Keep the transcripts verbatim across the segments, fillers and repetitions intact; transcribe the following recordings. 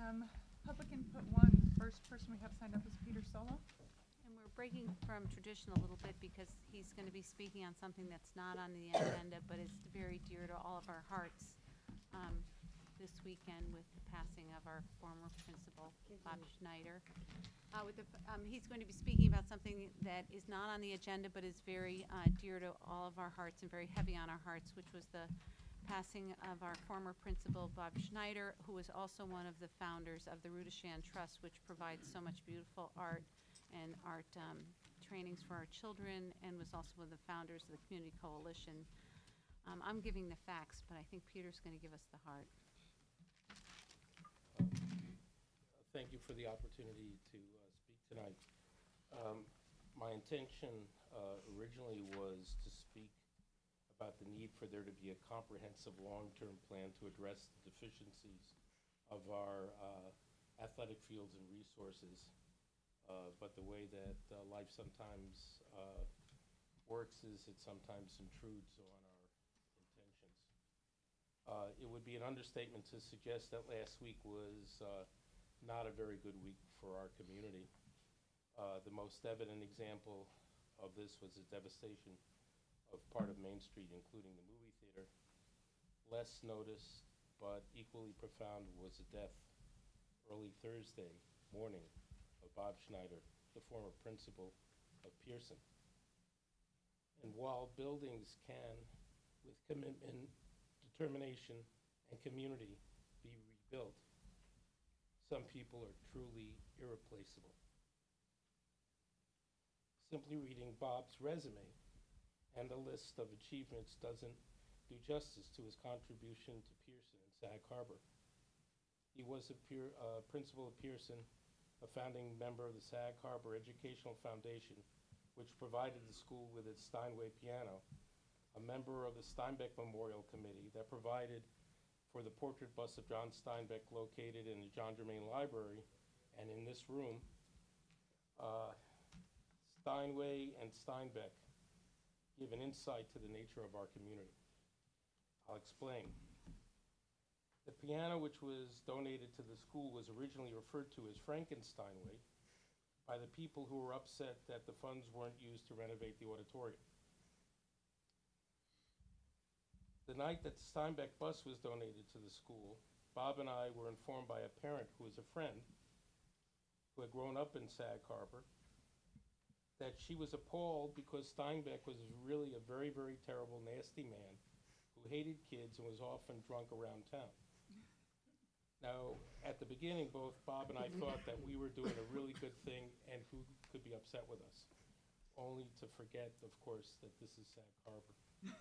Um, public input one, first person we have signed up is Peter Solo. And we're breaking from tradition a little bit because he's going to be speaking on something that's not on the agenda, but is very dear to all of our hearts um, this weekend with the passing of our former principal, Bob Schneider. Uh, with the, um, he's going to be speaking about something that is not on the agenda, but is very uh, dear to all of our hearts and very heavy on our hearts, which was the passing of our former principal, Bob Schneider, who was also one of the founders of the Rudishan Trust, which provides so much beautiful art and art um, trainings for our children, and was also one of the founders of the Community Coalition. Um, I'm giving the facts, but I think Peter's going to give us the heart. Thank you for the opportunity to uh, speak tonight. Um, my intention uh, originally was to speak about the need for there to be a comprehensive long-term plan to address the deficiencies of our uh, athletic fields and resources. Uh, but the way that uh, life sometimes uh, works is it sometimes intrudes on our intentions. Uh, it would be an understatement to suggest that last week was uh, not a very good week for our community. Uh, the most evident example of this was the devastation of part of Main Street, including the movie theater. Less noticed, but equally profound, was the death early Thursday morning of Bob Schneider, the former principal of Pearson. And while buildings can, with commitment, determination, and community, be rebuilt, some people are truly irreplaceable. Simply reading Bob's resume and the list of achievements doesn't do justice to his contribution to Pearson and Sag Harbor. He was a peer, uh, principal of Pearson, a founding member of the Sag Harbor Educational Foundation, which provided the school with its Steinway piano, a member of the Steinbeck Memorial Committee that provided for the portrait bust of John Steinbeck located in the John Germain Library and in this room. uh, Steinway and Steinbeck give an insight to the nature of our community. I'll explain. The piano, which was donated to the school, was originally referred to as Frankensteinway by the people who were upset that the funds weren't used to renovate the auditorium. The night that the Steinbeck bus was donated to the school, Bob and I were informed by a parent who was a friend who had grown up in Sag Harbor that she was appalled because Steinbeck was really a very, very terrible, nasty man who hated kids and was often drunk around town. Now, at the beginning, both Bob and I thought that we were doing a really good thing and who could be upset with us, only to forget, of course, that this is Sag Harbor.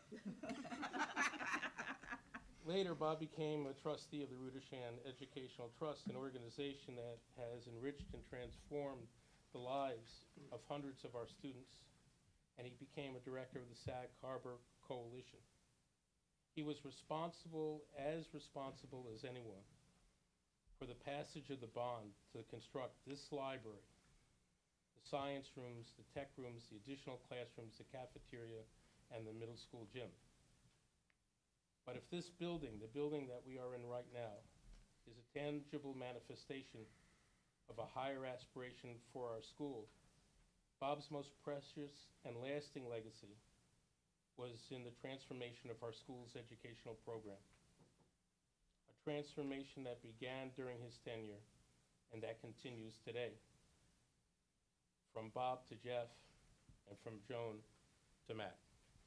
Later, Bob became a trustee of the Rudishan Educational Trust, an organization that has enriched and transformed the lives of hundreds of our students, and he became a director of the Sag Harbor Coalition. He was responsible, as responsible as anyone, for the passage of the bond to construct this library, the science rooms, the tech rooms, the additional classrooms, the cafeteria, and the middle school gym. But if this building, the building that we are in right now, is a tangible manifestation of a higher aspiration for our school, Bob's most precious and lasting legacy was in the transformation of our school's educational program. A transformation that began during his tenure and that continues today. From Bob to Jeff, and from Joan to Matt.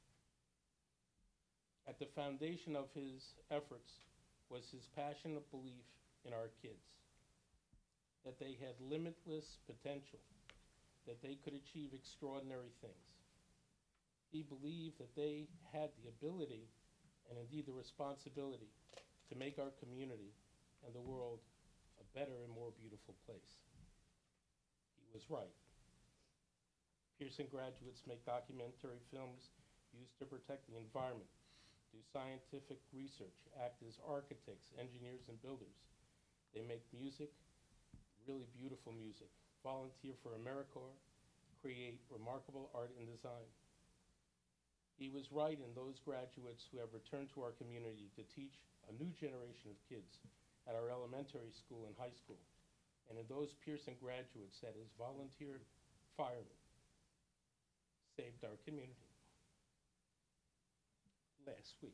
At the foundation of his efforts was his passionate belief in our kids, that they had limitless potential, that they could achieve extraordinary things. He believed that they had the ability and indeed the responsibility to make our community and the world a better and more beautiful place. He was right. Pearson graduates make documentary films used to protect the environment, do scientific research, act as architects, engineers, and builders. They make music, really beautiful music, volunteer for AmeriCorps, create remarkable art and design. He was right in those graduates who have returned to our community to teach a new generation of kids at our elementary school and high school, and in those Pearson graduates that as volunteer firemen saved our community last week.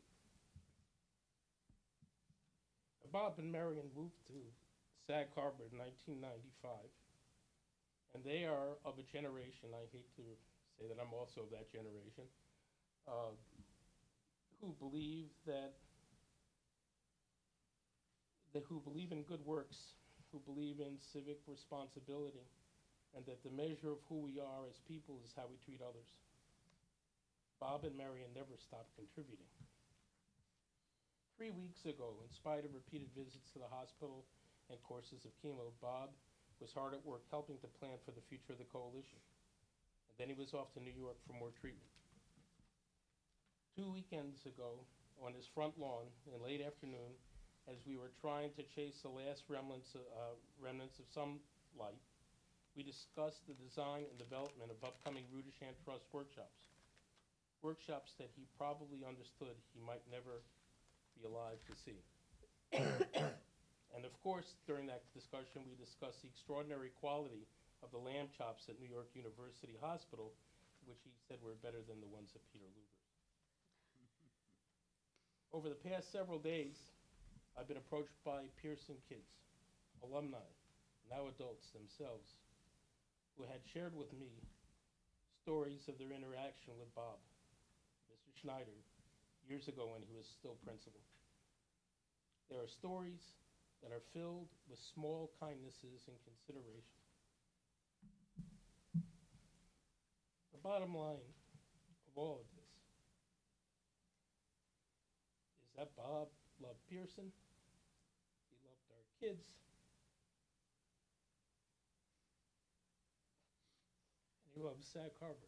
Bob and Marion moved to Sag Harbor in nineteen ninety-five, and they are of a generation, I hate to say that I'm also of that generation, uh, who believe that, that who believe in good works, who believe in civic responsibility, and that the measure of who we are as people is how we treat others. Bob and Marion never stopped contributing. Three weeks ago, in spite of repeated visits to the hospital and courses of chemo, Bob was hard at work helping to plan for the future of the coalition. And then he was off to New York for more treatment. Two weekends ago, on his front lawn in late afternoon, as we were trying to chase the last remnants, uh, remnants of some light, we discussed the design and development of upcoming Rudishan Trust workshops. Workshops that he probably understood he might never be alive to see. And of course, during that discussion, we discussed the extraordinary quality of the lamb chops at New York University Hospital, which he said were better than the ones at Peter Luger's. Over the past several days, I've been approached by Pearson kids, alumni, now adults themselves, who had shared with me stories of their interaction with Bob, Mister Schneider, years ago when he was still principal. There are stories that are filled with small kindnesses and consideration. The bottom line of all of this is that Bob loved Pearson, he loved our kids, and he loved Sag Harbor.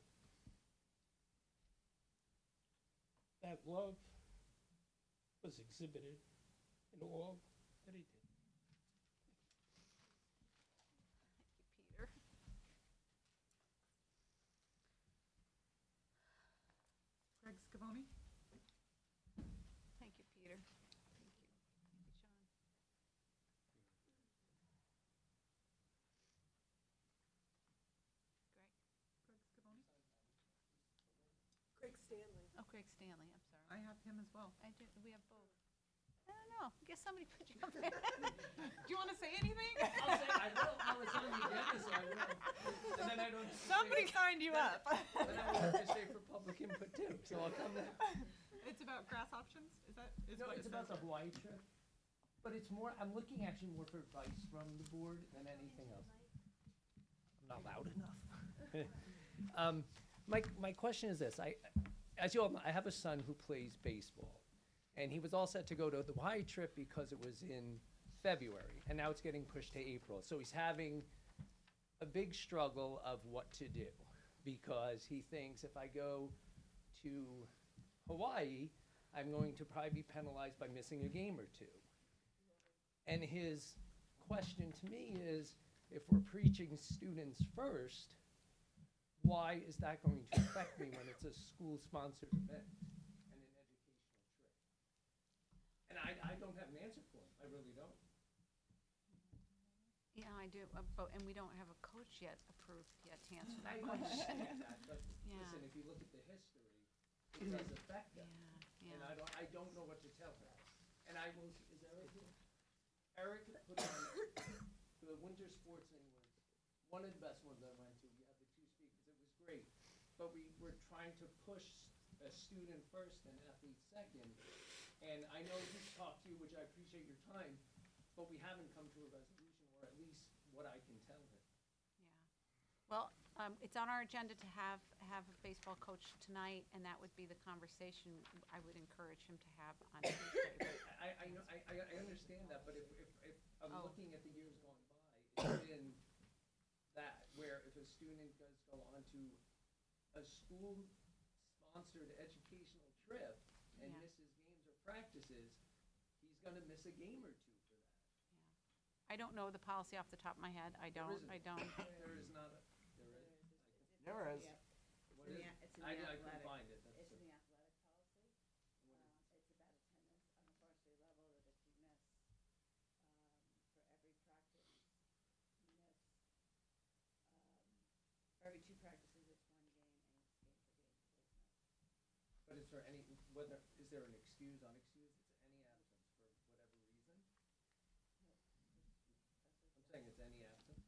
That love was exhibited in all that he did. Peter. Greg Scavone? Thank you, Peter. Thank you. Thank you, Sean. Greg? Greg Scavone? Craig Stanley. Oh, Craig Stanley, I'm sorry. I have him as well. I do, we have both. I don't know, guess somebody put you up there. Do you want to say anything? I'll say, I will, I was on the agenda, so I will. And then I don't. Somebody say- signed you then- up. Then I will have to stay for public input too, so I'll come there. It's about grass options? Is that, is No, what it's it about the says? Hawaii trip, but it's more, I'm looking actually more for advice from the board than anything else. I'm not loud enough. Um, my, my question is this, I, as you all know, I have a son who plays baseball. And he was all set to go to the Hawaii trip because it was in February, and now it's getting pushed to April. So he's having a big struggle of what to do, because he thinks if I go to Hawaii, I'm going to probably be penalized by missing a game or two. And his question to me is, if we're preaching students first, why is that going to affect me when it's a school-sponsored event? And I, I don't have an answer for him, I really don't. Yeah, I do, uh, but, and we don't have a coach yet approved yet to answer that I question. understand that, but Yeah. listen, if you look at the history, it does affect Yeah, them. And yeah. I don't, I don't know what to tell her. And I will, is Eric here? Eric put on, the winter sports thing was one of the best ones I went to. We had the two speakers, it was great. But we were trying to push a student first and athlete second. And I know he's talked to you, which I appreciate your time, but we haven't come to a resolution, or at least what I can tell him. Yeah. Well, um, it's on our agenda to have, have a baseball coach tonight, and that would be the conversation I would encourage him to have on Tuesday. But I, I, know- I, I I understand that, but if, if, if I'm Oh. looking at the years going by, it's been that, where if a student does go on to a school-sponsored educational trip and Yeah. misses games or practices, he's gonna miss a game or two for that. I don't know the policy off the top of my head. I don't, isn't. I don't. There is not a, there is. There is. What in is the it? a- it's in I, the I couldn't athletic- find it, that's. It's in the- the athletic policy. Um, It's about attendance on the varsity level, that if you miss, um, or any, whether, is there an excuse, unexcused, it's any absence for whatever reason? I'm saying it's any absence.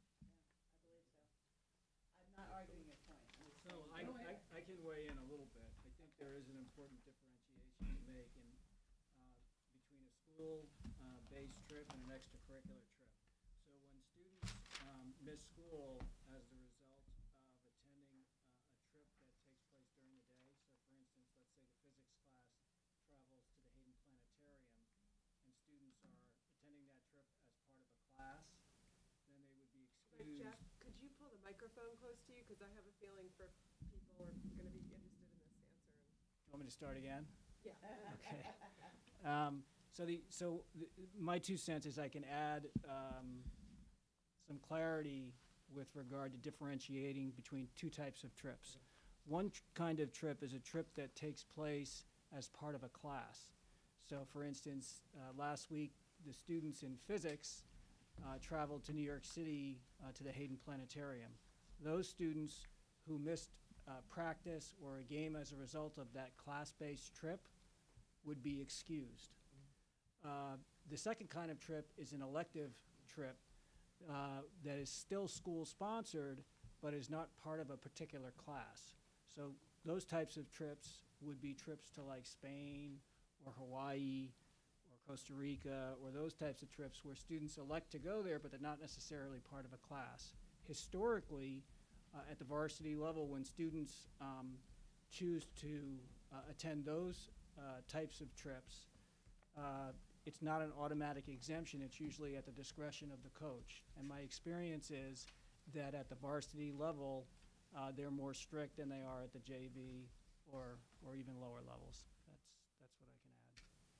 I'm not arguing your point. I'm just So saying- I, I, I can weigh in a little bit. I think there is an important differentiation to make in, uh, between a school, uh, based trip and an extracurricular trip. So when students, um, miss school as the result of attending, uh, a trip that takes place during the day, so for instance, let's say the physics class travels to the Hayden Planetarium, and students are attending that trip as part of a class, then they would be But excused. Jeff, could you pull the microphone close to you? Because I have a feeling for people who are gonna be interested in this answer. You want me to start again? Yeah. Okay. Um, so the, so th- my two cents is I can add, um, some clarity with regard to differentiating between two types of trips. One tr- kind of trip is a trip that takes place as part of a class. So for instance, uh, last week, the students in physics, uh, traveled to New York City, uh, to the Hayden Planetarium. Those students who missed, uh, practice or a game as a result of that class-based trip would be excused. Uh, The second kind of trip is an elective trip uh, that is still school-sponsored, but is not part of a particular class. So those types of trips would be trips to like Spain or Hawaii or Costa Rica, or those types of trips where students elect to go there, but they're not necessarily part of a class. Historically, uh, at the varsity level, when students um, choose to uh, attend those uh, types of trips, uh, it's not an automatic exemption. It's usually at the discretion of the coach. And my experience is that at the varsity level, uh, they're more strict than they are at the J V or, or even lower levels. That's, that's what I can add.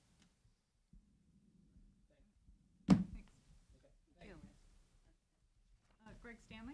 Thanks. Okay. Jill. Uh, Greg Stanley?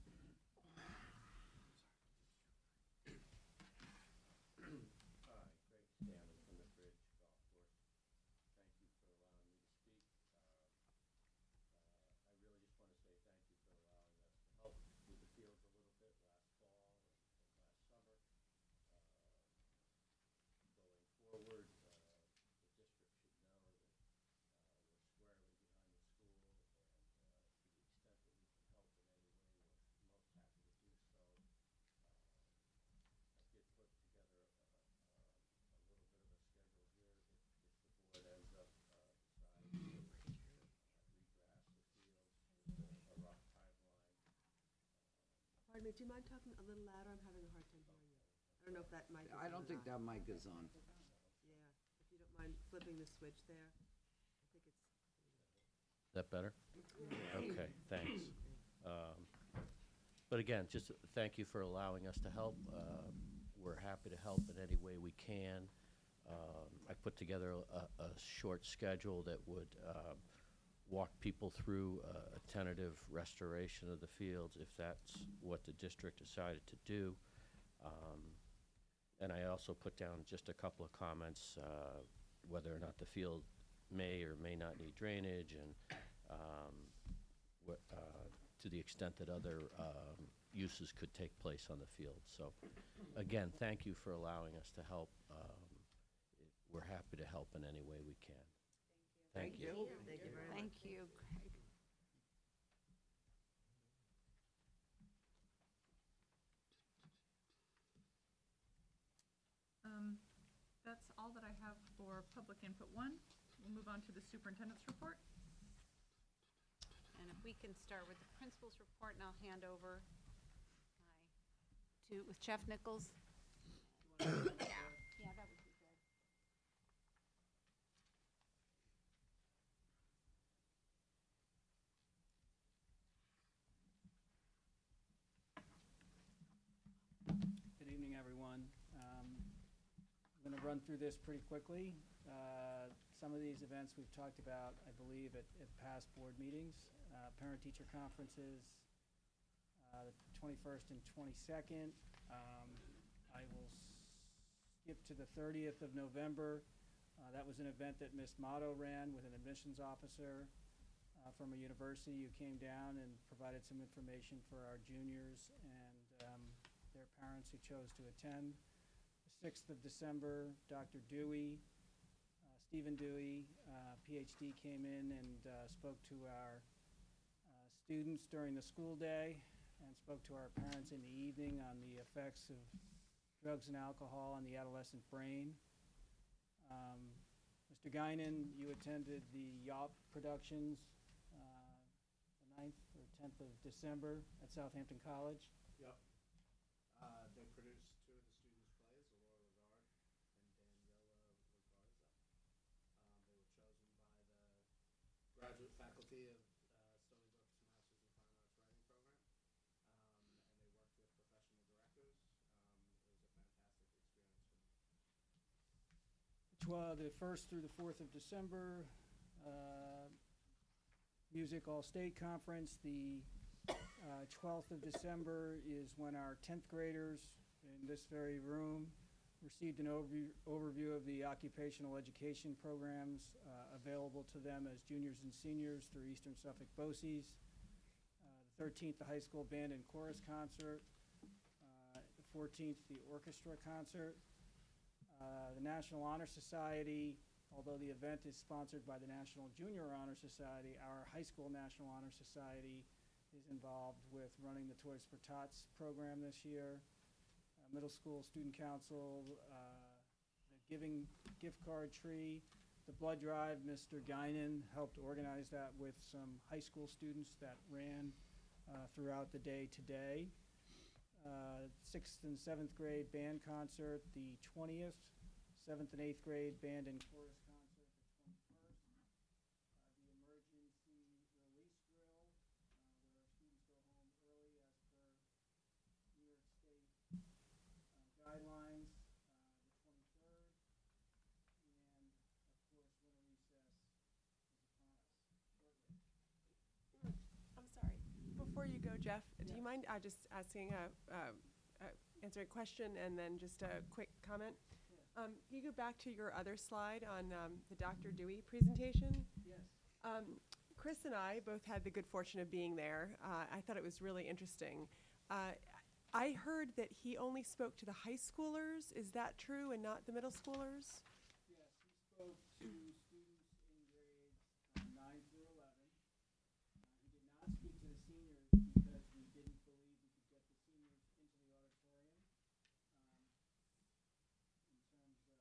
Hi, Greg Stanley from the Bridge Golf Course. Thank you for allowing me to speak. Um, uh, I really just want to say thank you for allowing us to help with the fields a little bit last fall and and last summer. Uh, Going forward, uh, the district should know that uh, we're squarely behind the school, and uh, to the extent that we can help in any way, we're most happy to do so. Um, I did put together a, a, a little bit of a schedule here if, if the board ends up uh, deciding to uh, regrass the fields, just a, a rough timeline. Pardon me, do you mind talking a little louder? I'm having a hard time hearing you. I don't know if that mic is on I don't or think not. that mic is on. Yeah, if you don't mind flipping the switch there. I think it's, Is that better? Okay, thanks. Um, But again, just thank you for allowing us to help. Uh, We're happy to help in any way we can. Um, I put together a, a short schedule that would um, walk people through a- a tentative restoration of the fields if that's what the district decided to do. Um, And I also put down just a couple of comments, uh, whether or not the field may or may not need drainage, and um, what, uh, to the extent that other um, uses could take place on the field. So, again, thank you for allowing us to help. Um, it- We're happy to help in any way we can. Thank you. thank you very much. Thank you, Greg. Um, That's all that I have for public input one. We'll move on to the superintendent's report. And if we can start with the principal's report, and I'll hand over my, to, with Jeff Nichols. Yeah, yeah, that would be good. Good evening, everyone. Um, I'm going to run through this pretty quickly. Uh, Some of these events we've talked about, I believe, at, at past board meetings, uh, parent-teacher conferences, uh, the twenty-first and twenty-second. Um, I will skip to the thirtieth of November. Uh, That was an event that Miss Motto ran with an admissions officer uh, from a university who came down and provided some information for our juniors and um, their parents who chose to attend. The sixth of December, Doctor Dewey, uh, Stephen Dewey, uh, P H D, came in and uh, spoke to our uh, students during the school day and spoke to our parents in the evening on the effects of drugs and alcohol on the adolescent brain. Um, Mister Guinan, you attended the Yawp Productions, uh, the ninth or tenth of December at Southampton College. Yep. Uh, they produced two of the students' plays, Aurora Lagarde and Daniela Lagarza. Um, they were chosen by the graduate faculty of uh, Stony Brook's Masters in Fine Arts Writing Program, um, and they worked with professional directors. Um, it was a fantastic experience for me. Tw- the first through the fourth of December, uh, Music All-State Conference. The uh, twelfth of December is when our tenth graders in this very room received an overview, overview of the occupational education programs uh, available to them as juniors and seniors through Eastern Suffolk BOCES. Uh, the thirteenth, the high school band and chorus concert. Uh, the fourteenth, the orchestra concert. Uh, the National Honor Society, although the event is sponsored by the National Junior Honor Society, our high school National Honor Society is involved with running the Toys for Tots program this year. Uh, middle school student council, uh, the giving gift card tree, the blood drive. Mister Guinan helped organize that with some high school students that ran uh, throughout the day today. Uh, sixth and seventh grade band concert, the twentieth, seventh and eighth grade band and chorus concert, the twenty-first. Uh, the emergency release drill, uh, where our students go home early as per New York State uh, guidelines, uh, the twenty-third. And, of course, winter recess is upon us shortly. I'm sorry. Before you go, Jeff, do you mind uh, just asking a, uh, uh, answering a question and then just a quick comment? Um, can you go back to your other slide on um, the Doctor Dewey presentation? Yes. Um, Chris and I both had the good fortune of being there. Uh, I thought it was really interesting. Uh, I heard that he only spoke to the high schoolers. Is that true, and not the middle schoolers? Yes, he spoke to students in grades uh, nine through eleven. Uh, he did not speak to the seniors because we didn't believe we could get the seniors into the auditorium um, in terms of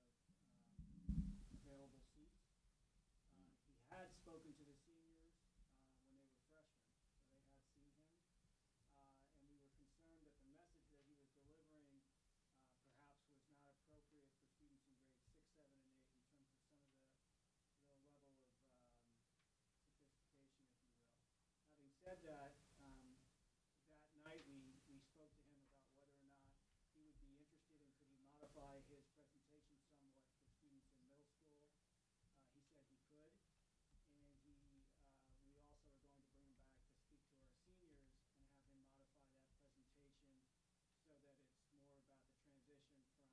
um, available seats. Uh, he had spoken to the seniors uh, when they were freshmen, so they had seen him. Uh, and we were concerned that the message that he was delivering uh, perhaps was not appropriate for students in grades six, seven, and eight in terms of some of the, the level of um, sophistication, if you will. Having said that, um, that night we, we spoke to him about whether or not he would be interested in could he modify his presentation somewhat for students in middle school. Uh, he said he could, and he, uh, we also are going to bring him back to speak to our seniors and have him modify that presentation so that it's more about the transition from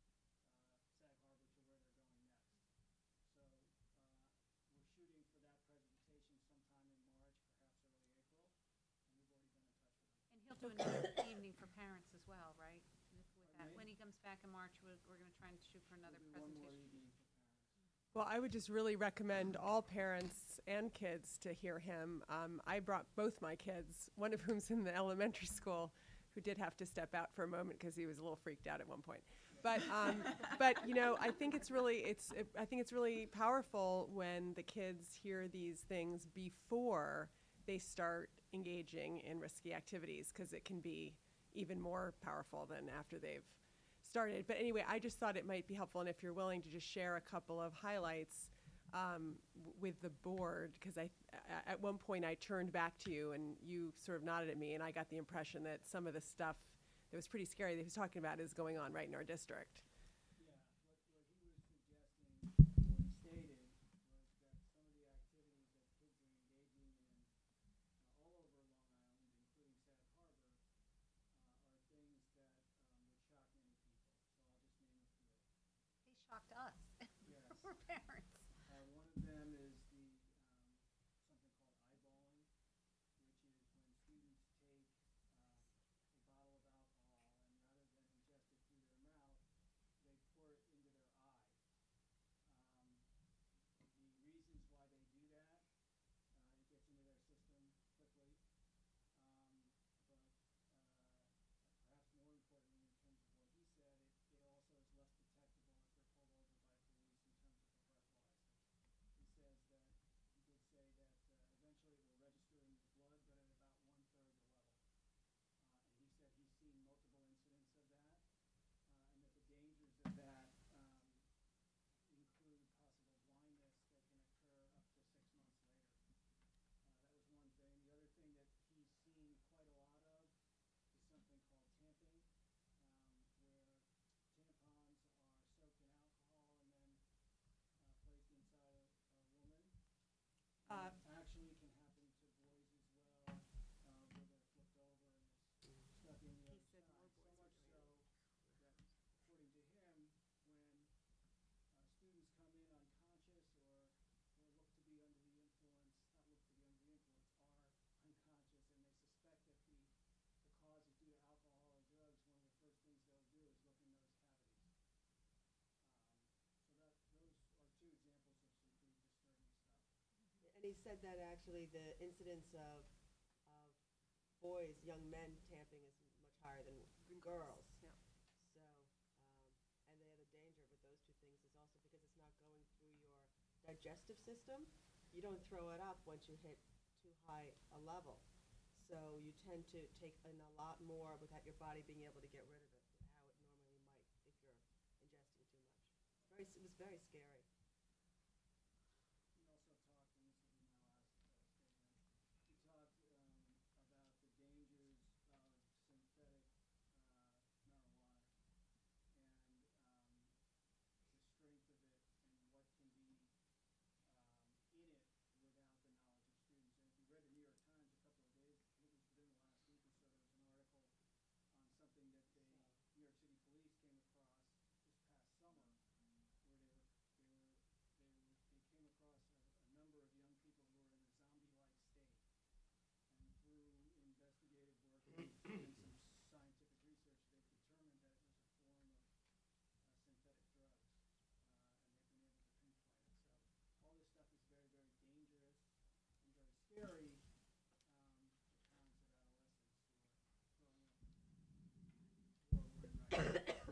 uh, Sag Harbor to where they're going next. So uh, we're shooting for that presentation sometime in March, perhaps early April, and we've already been in touch with him. And he'll do another evening for parents as well, right? With with that, Pardon me? when he comes back in March, we're, we're gonna try and shoot for another We'll do one more presentation. evening for parents. Well, I would just really recommend all parents and kids to hear him. Um, I brought both my kids, one of whom's in the elementary school, who did have to step out for a moment because he was a little freaked out at one point. But, um, but you know, I think it's really, it's, it, I think it's really powerful when the kids hear these things before they start engaging in risky activities, because it can be even more powerful than after they've started. But anyway, I just thought it might be helpful, and if you're willing to just share a couple of highlights um, w- with the board, because I, a- at one point I turned back to you and you sort of nodded at me, and I got the impression that some of the stuff that was pretty scary that he was talking about is going on right in our district. Yeah, what, what he was suggesting, or he stated, was that some of the activities that kids are engaging in uh, all over Long Island, including Sag Harbor, uh, are things that um, would shock many people. So I'll just name a few. They shocked us. Yes. We're parents. Uh, one of them is the, um, something called eyeballing, which is when students take uh, a bottle of alcohol and rather than ingest it through their mouth, they he said that actually the incidence of, of boys, young men tamping is much higher than girls. Yeah. So, um, and the other danger with those two things is also because it's not going through your digestive system. You don't throw it up once you hit too high a level. So you tend to take in a lot more without your body being able to get rid of it, how it normally might if you're ingesting too much. Very, it was very scary. We also talked, and this will be my last uh, statement, we talked um, about the dangers of synthetic uh, marijuana and um, the strength of it and what can be um, in it without the knowledge of students. And if you read the New York Times a couple of days, I think it was within the last week or so, there was an article on something that they, New York City Police came across this past summer, where they were, they were, they were, they came across a, a number of young people who were in a zombie-like state. And through investigative work and some scientific research, they've determined that it was a form of uh, synthetic drugs, uh, and they've been able to pinpoint it. So all this stuff is very, very dangerous and very scary um, to parents of adolescents who are growing up or were in right now.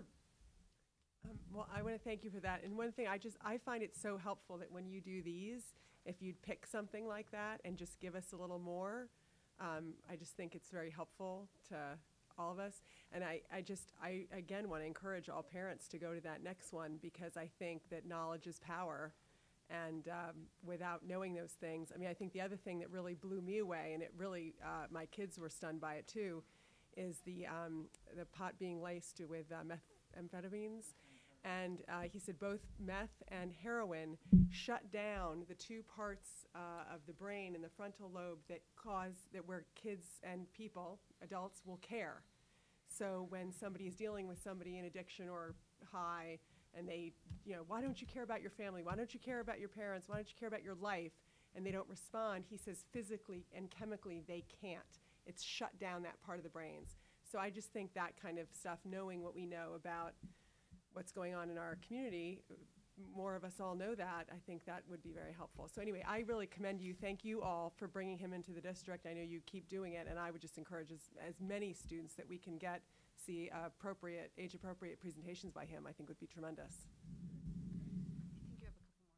Um, Well, I want to thank you for that. And one thing, I just, I find it so helpful that when you do these, if you'd pick something like that and just give us a little more, um, I just think it's very helpful to all of us. And I, I just, I, again, want to encourage all parents to go to that next one, because I think that knowledge is power. And um, without knowing those things, I mean, I think the other thing that really blew me away, and it really, uh, my kids were stunned by it too, is the, um, the pot being laced with uh, methamphetamines. And uh, he said both meth and heroin shut down the two parts uh, of the brain in the frontal lobe that cause, that where kids and people, adults, will care. So when somebody is dealing with somebody in addiction or high, and they, you know, why don't you care about your family? Why don't you care about your parents? Why don't you care about your life? And they don't respond. He says physically and chemically they can't. It's shut down that part of the brains. So I just think that kind of stuff, knowing what we know about what's going on in our community, more of us all know that, I think that would be very helpful. So anyway, I really commend you. Thank you all for bringing him into the district. I know you keep doing it, and I would just encourage as, as many students that we can get see uh, appropriate, age-appropriate presentations by him, I think would be tremendous. I think you have a couple more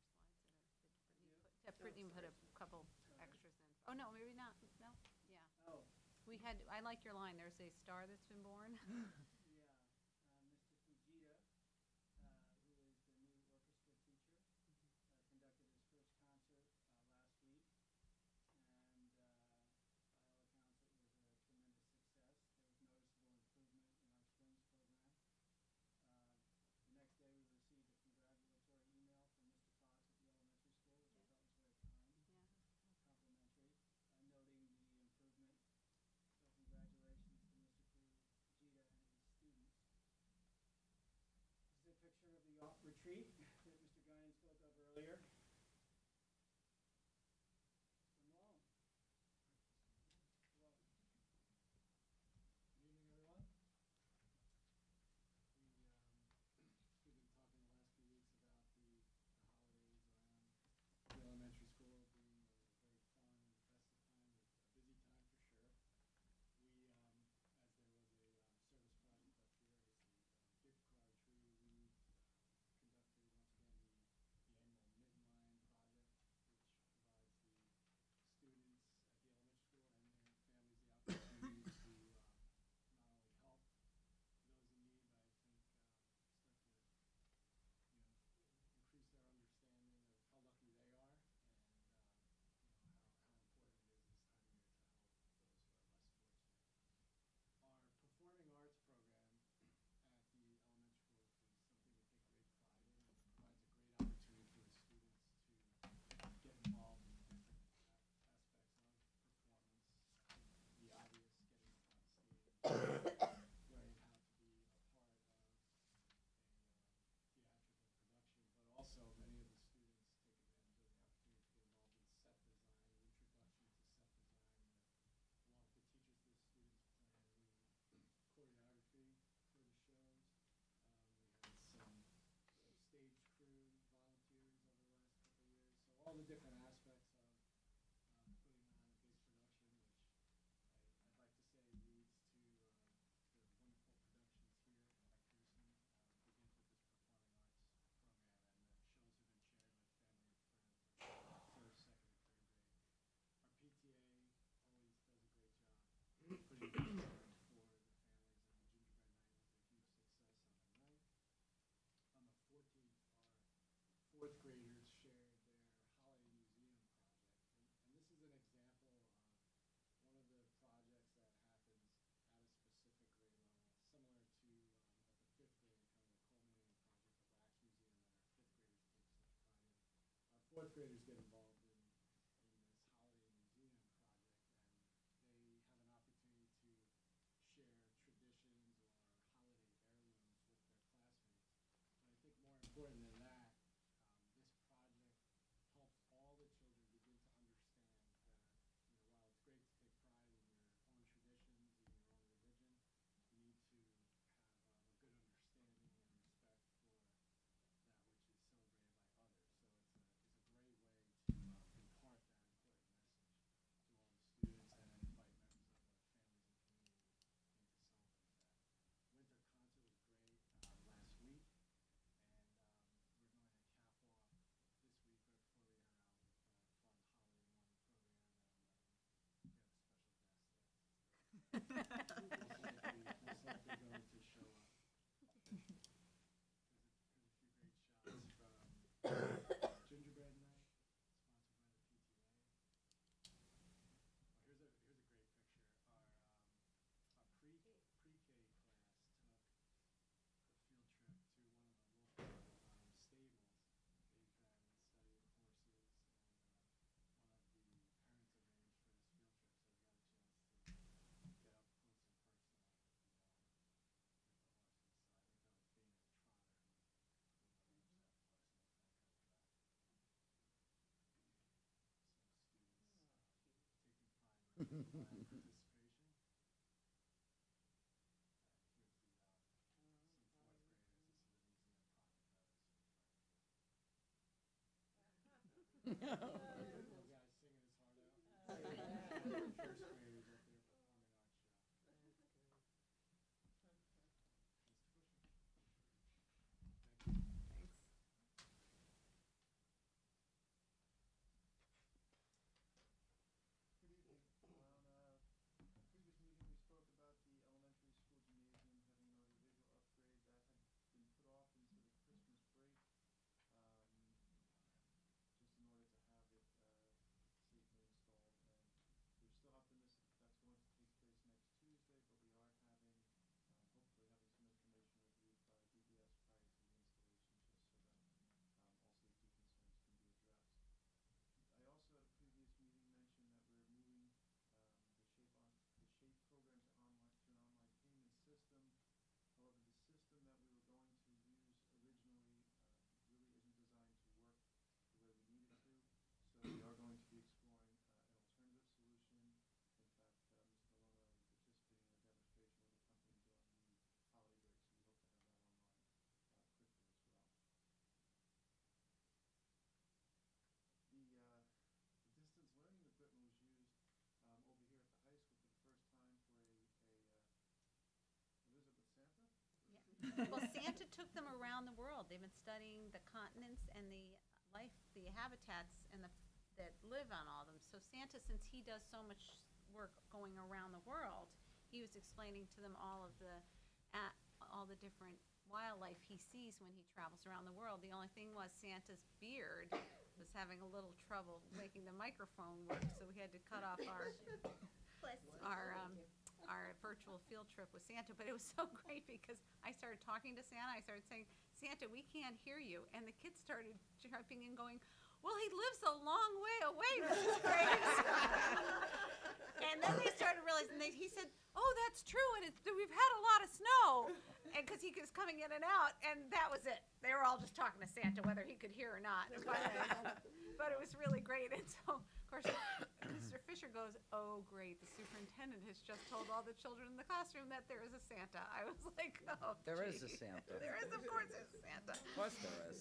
slides that are, that Brittany put, yeah, Brittany put a couple extras in. Oh, no, maybe not, no, yeah. Oh, We had, I like your line, there's a star that's been born. yeah. Uh, Mister Fujita, uh, who is the new orchestra teacher, uh, conducted his first concert uh, last week, and uh, by all accounts, it was a tremendous success. There was noticeable improvement in our strings program. Uh, the next day, we received a congratulatory email from Mister Fox at the elementary school, which I thought was very kind, Yeah. complimentary, uh, noting the improvement. So congratulations to Mister Fujita and his students. This is a picture of the off retreat that Mister Guyan spoke of earlier. Ramon. Hello. Good evening, everyone. We, um, we've been talking the last few weeks about the, the holidays around the elementary school being a very fun and festive time, a busy time for sure. We, um, as there was a um, service project up here, is the um, gift card tree. We uh, conducted once again the, the annual Mitten Line project, which provides the students at the elementary school and their families the opportunity to um, not only help those in need, but I think um, start to, you know, increase their understanding of how lucky they are, and um, you know how, how important it is this time of year to help those who are less fortunate. Our performing arts program at the elementary school is something we take great pride in, and it provides a great opportunity for the students to get involved in different a- aspects of performance. Um, the obvious, getting up on stage, learning how to be a part of a um, theatrical production, but also many of the students take advantage of the opportunity to get involved in set design, introduction to set design, where along with the teachers, the students plan the choreography for the shows. Um, we had some uh, stage crew volunteers over the last couple of years, so all the different aspects of fourth graders get involved in, in this holiday museum project, and they have an opportunity to share traditions or holiday heirlooms with their classmates. But I think more important than that, um, this project helps all the children begin to understand that, you know, while it's great to take pride in your own traditions and your own religion, you need to have um, a good understanding and respect for that which is celebrated by others. So it's a, it's a great way to um, impart that important message to all the students and then invite members of the families and community in to celebrate that. Winter concert was great um, last week, and um, we're going to cap off this week right before we head out with a fun holiday morning program that I'm letting, we have a special guest there. Most likely, most likely going to show up. There's a, there's a few great shots from Gingerbread Night, sponsored by the P T A. Oh, here's a here's a great picture. Our um, our pre pre-K class took a field trip to one of the local um, stables. They've been studying horses, and uh, one of the parents arranged for this field trip, so we got a chance to get up close and personal with the, uh, with the horses. So I think that was being a trotter who, who arranged that for us, and that kind of track. Some students um, taking pride in their flag participation. And here's the, um, some fourth graders. This is the museum project that I was referring to. Little guy singing his heart out. First graders up there performing arts show. That's good. Mister Busher. Thank you. Thanks. Good evening. On uh, a previous meeting, we spoke about the elementary school gymnasium having an audiovisual upgrade that had been put off into the Christmas break, um, just in order to have it uh, safely installed. And we're still optimistic that that's going to take place next Tuesday, but we are having, um, hopefully having some information reviewed by D B S prior to the installation, just so that um, all safety concerns can be addressed. I also at a previous meeting mentioned that we're moving um, the shape on the shape program to online to an online payment system. However, the system that we were going to use originally um, really isn't designed to work the way we need it to. So we are going to be exploring uh, an alternative solution. In fact, uh, Mister Malone will be participating in a demonstration with a company during the holiday break, so we hope to have that online uh, quickly as well. The, uh, the distance learning equipment was used um, over here at the high school for the first time for a, a uh, visit with Santa. Yeah. Well, Santa took them around the world. They've been studying the continents and the life, the habitats and the, that live on all of them. So Santa, since he does so much work going around the world, he was explaining to them all of the, uh, all the different wildlife he sees when he travels around the world. The only thing was Santa's beard was having a little trouble making the microphone work, so we had to cut off our, our, um, our virtual field trip with Santa. But it was so great because I started talking to Santa. I started saying, Santa, we can't hear you. And the kids started jumping in going, well, he lives a long way away, Missus Graves. And then they started realizing, they, he said, oh, that's true, and it's, we've had a lot of snow. And because he was coming in and out, and that was it. They were all just talking to Santa, whether he could hear or not. But, but it was really great. And so, of course, Mister Fisher goes, oh, great, the superintendent has just told all the children in the classroom that there is a Santa. I was like, oh, There is a gee. Santa. There is, of course, there's a Santa. Of course there is.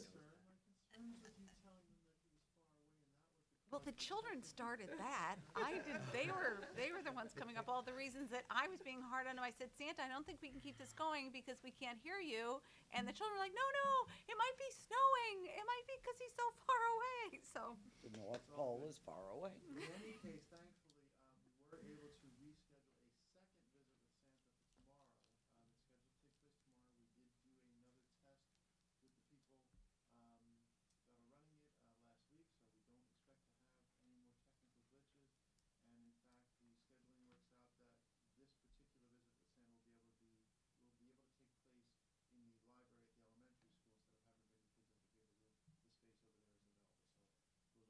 Well, the children started that. I did. They were they were the ones coming up all the reasons that I was being hard on them. I said, Santa, I don't think we can keep this going because we can't hear you. And the children were like, no, no, it might be snowing. It might be because he's so far away. So The North Pole is far away. In any case, thankfully, um, we were able to reschedule a second visit with Santa for tomorrow. Um, it's scheduled to take place tomorrow. We did do another test with the people um, that are running it uh, last week, so we don't expect to have any more technical glitches. And in fact, the scheduling works out that this particular visit with Santa will be able to be will be able to take place in the library at the elementary school instead of having to bring the kids over here. The room, the space over there is available, so we'll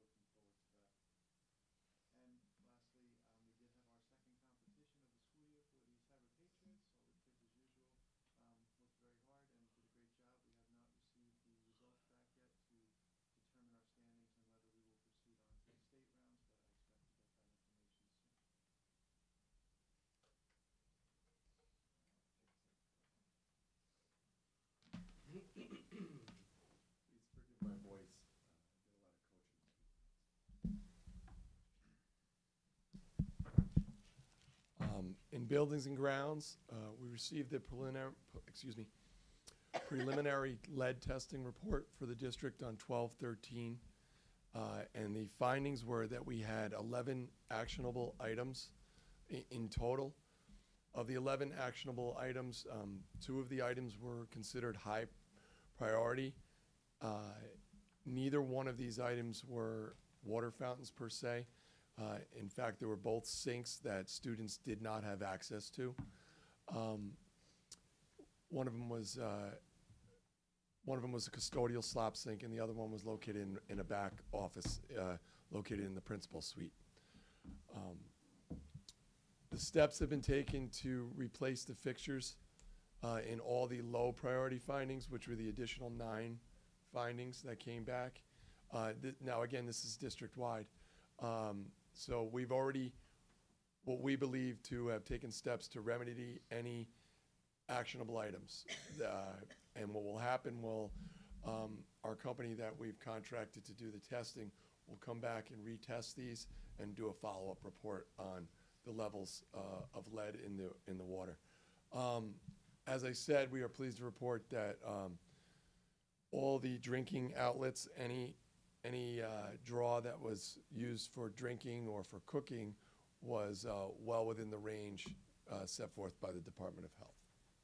Buildings and Grounds, uh, we received the preliminary, excuse me, preliminary lead testing report for the district on twelve thirteen. Uh, and the findings were that we had eleven actionable items i- in total. Of the eleven actionable items, um, two of the items were considered high priority. Uh, neither one of these items were water fountains per se. Uh, in fact, they were both sinks that students did not have access to. Um, one of them was uh, one of them was a custodial slop sink, and the other one was located in, in a back office uh, located in the principal suite. Um, the steps have been taken to replace the fixtures uh, in all the low priority findings, which were the additional nine findings that came back. Uh, th- now, again, this is district-wide. Um, so we've already, what we believe to have taken steps to remedy any actionable items. Uh, and what will happen will, um, our company that we've contracted to do the testing will come back and retest these and do a follow-up report on the levels uh, of lead in the, in the water. Um, as I said, we are pleased to report that um, all the drinking outlets, any, any uh, draw that was used for drinking or for cooking was uh, well within the range uh, set forth by the Department of Health.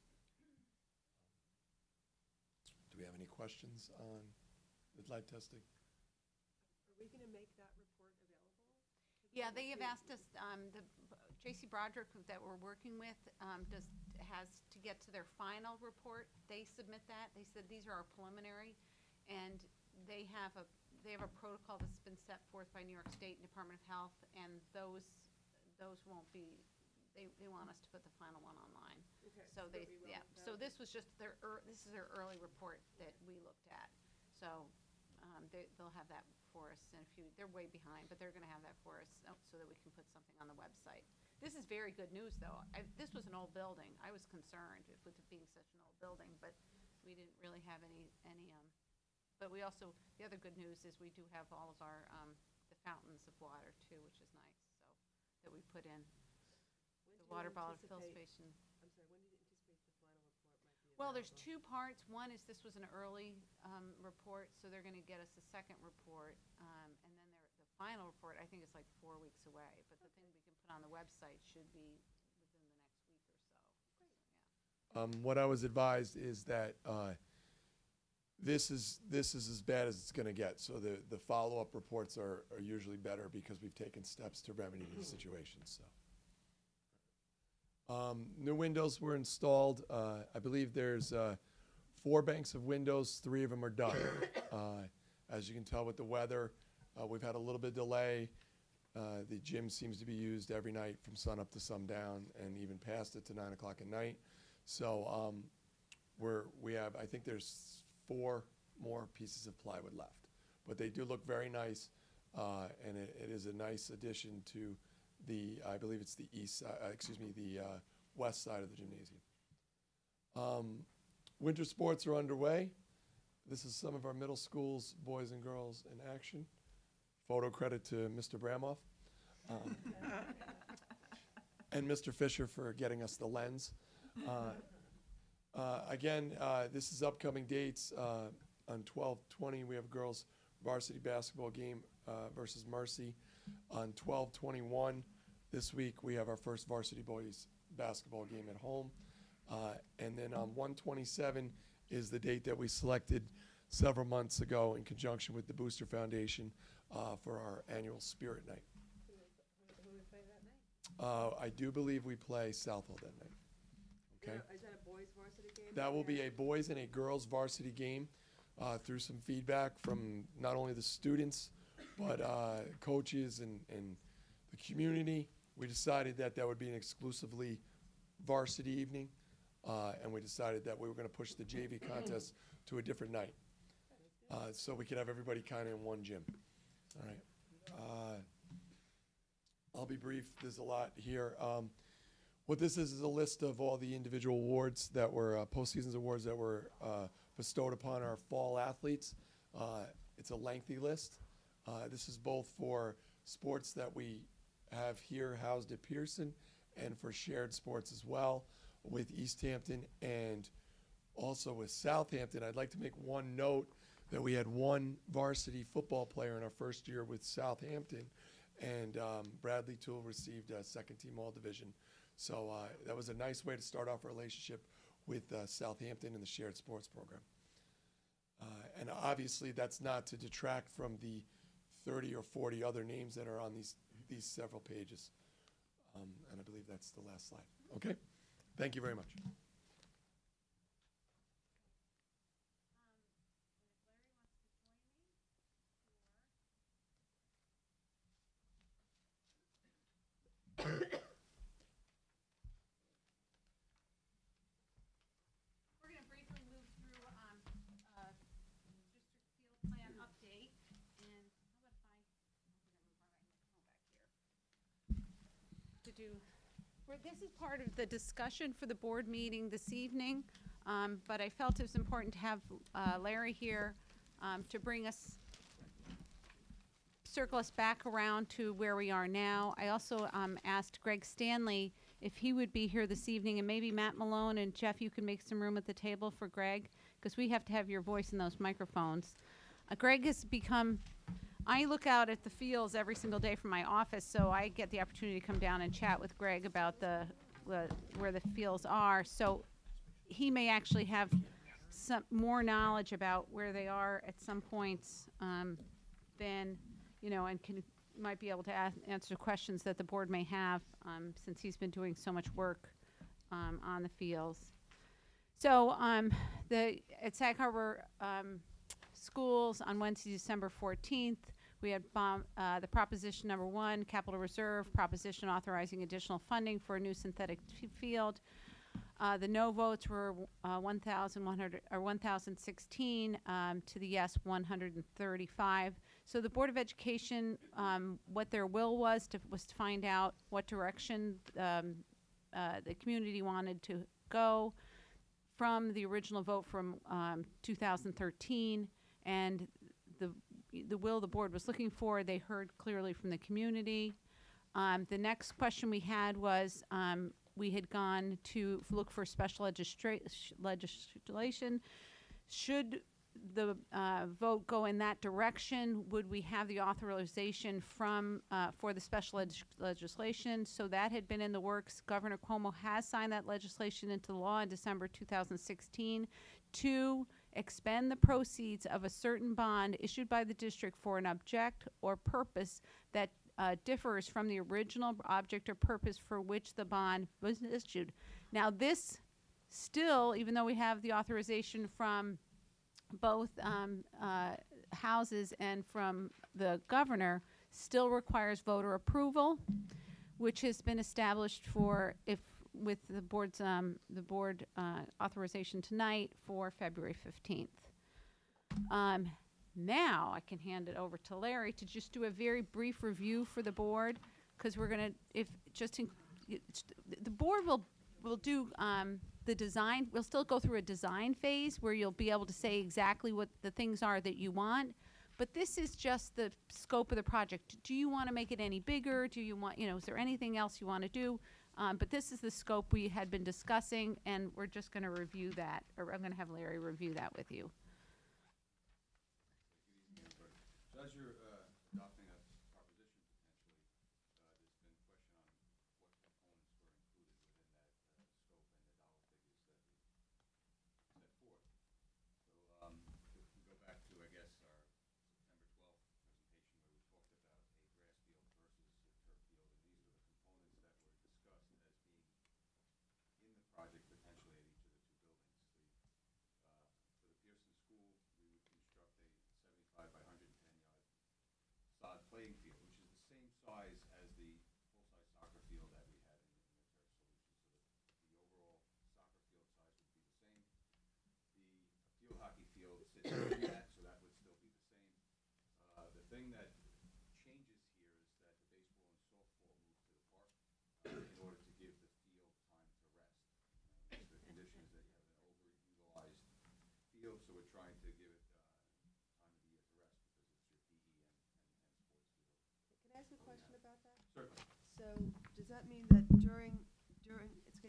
Do we have any questions on the lead testing? Are we gonna make that report available? Yeah, they have asked us, um, the, J C Broderick that we're working with, um, does, has to get to their final report. They submit that. They said these are our preliminary, and they have a, they have a protocol that's been set forth by New York State Department of Health, and those, those won't be, they, they want us to put the final one online. Okay, So they, we will- yeah, that so would- this was just their, ear- this is their early report that we looked at. So, um, they, they'll have that for us in a few, they're way behind, but they're gonna have that for us so so that we can put something on the website. This is very good news, though. I, this was an old building. I was concerned with it being such an old building, but we didn't really have any, any, um, but we also, the other good news is we do have all of our, um, the fountains of water too, which is nice, so, that we put in. When The do you water bottle fill anticipate- station. I'm sorry, when do you anticipate the final report might be available? Well, there's two parts. One is this was an early um, report, so they're going to get us a second report. Um, and then there, the final report, I think, is like four weeks away. But the thing we can put on the website should be within the next week or so. Yeah. Um, what I was advised is that uh, this is this is as bad as it's going to get. So the, the follow-up reports are, are usually better because we've taken steps to remedy the situation. So um, new windows were installed. Uh, I believe there's uh, four banks of windows. Three of them are done. Uh, as you can tell with the weather, uh, we've had a little bit of delay. Uh, the gym seems to be used every night from sun up to sundown, and even past it to nine o'clock at night. So um, we're we have I think there's four more pieces of plywood left, but they do look very nice, uh, and it, it is a nice addition to the I believe it's the east side, uh, excuse me the uh, west side of the gymnasium. Um, winter sports are underway. This is some of our middle schools, boys and girls in action. Photo credit to Mister Bramoff. Um, and Mister Fisher for getting us the lens. Uh, uh, again, uh, this is upcoming dates. Uh, on twelve twenty, we have girls varsity basketball game uh, versus Mercy. On twelve twenty-one, this week, we have our first varsity boys basketball game at home. Uh, and then on one twenty-seven is the date that we selected several months ago in conjunction with the Booster Foundation uh, for our annual Spirit Night. Who who- who would play that night? Uh, I do believe we play Southfield that night. Okay? Is that a boys varsity game? That will be Yeah. a boys and a girls varsity game uh, through some feedback from not only the students, but uh, coaches and, and the community. We decided that that would be an exclusively varsity evening, uh, and we decided that we were going to push the J V contest to a different night. Uh, so we could have everybody kind of in one gym. All right. Uh, I'll be brief. There's a lot here. Um, what this is is a list of all the individual awards that were uh, postseason awards that were uh, bestowed upon our fall athletes. Uh, it's a lengthy list. Uh, this is both for sports that we have here housed at Pearson, and for shared sports as well with East Hampton and also with Southampton. I'd like to make one note that we had one varsity football player in our first year with Southampton, and um, Bradley Toole received a second team all division. So uh, that was a nice way to start off a relationship with uh, Southampton and the shared sports program. Uh, and obviously that's not to detract from the thirty or forty other names that are on these, these several pages. Um, and I believe that's the last slide. Okay? Thank you very much. We're going to briefly move through um, uh, district field plan update. And how about if I, I'm going to move my microphone back here. To do, we're- this is part of the discussion for the board meeting this evening, um, but I felt it was important to have uh, Larry here um, to bring us, circle us back around to where we are now. I also um, asked Greg Stanley if he would be here this evening, and maybe Matt Malone and Jeff, you can make some room at the table for Greg, because we have to have your voice in those microphones. Uh, Greg has become, I look out at the fields every single day from my office, so I get the opportunity to come down and chat with Greg about the, uh, where the fields are. So he may actually have some more knowledge about where they are at some points um, than, you know, and can, might be able to ask, answer questions that the board may have, um, since he's been doing so much work um, on the fields. So um, the, at Sag Harbor um, Schools on Wednesday, December fourteenth, we had bomb, uh, the proposition number one, capital reserve, proposition authorizing additional funding for a new synthetic f field. Uh, the no votes were uh, one thousand one hundred or one thousand sixteen, um, to the yes one hundred thirty-five. So the Board of Education, um, what their will was to was to find out what direction um, uh, the community wanted to go from the original vote from um, two thousand thirteen, and the the will the board was looking for, they heard clearly from the community. Um, the next question we had was, um, we had gone to look for special legistra legislation. Should the uh, vote go in that direction, would we have the authorization from uh, for the special leg legislation? So that had been in the works. Governor Cuomo has signed that legislation into law in December two thousand sixteen to expend the proceeds of a certain bond issued by the district for an object or purpose that uh, differs from the original object or purpose for which the bond was issued. Now this still, even though we have the authorization from both um, uh, houses and from the governor, still requires voter approval, which has been established for, if with the board's um, the board uh, authorization tonight, for February fifteenth. Um, now I can hand it over to Larry to just do a very brief review for the board, because we're gonna, if just in, it's, the board will will do um, the design. We'll still go through a design phase where you'll be able to say exactly what the things are that you want. But this is just the scope of the project. Do you want to make it any bigger? Do you want, you know, is there anything else you want to do? Um, but this is the scope we had been discussing, and we're just going to review that, or I'm going to have Larry review that with you. So as you're uh, adopting a proposition, potentially, uh, there's been question on what components were included within that uh, scope and the dollar figures that we set forth. So um, if we go back to, I guess, our September twelfth presentation where we talked about a grass field versus a turf field, and these were the components that were discussed as being in the project potentially at each of the two buildings. The, uh, for the Pearson School, we would construct a seventy-five by one hundred ten yard sod playing field, which is the same size as the full-size soccer field that we had in the, in the turf solution. So the, the overall soccer field size would be the same. The field hockey field sits in that, so that would still be the same. Uh, the thing that changes here is that the baseball and softball move to the park uh, in order to give the field time to rest. Uh, the condition is that you have an overutilized field, so we're trying to give it uh, time of the year to rest because it's your P E and, and, and sports field. Can I ask a question about that? Certainly. So, does that mean that during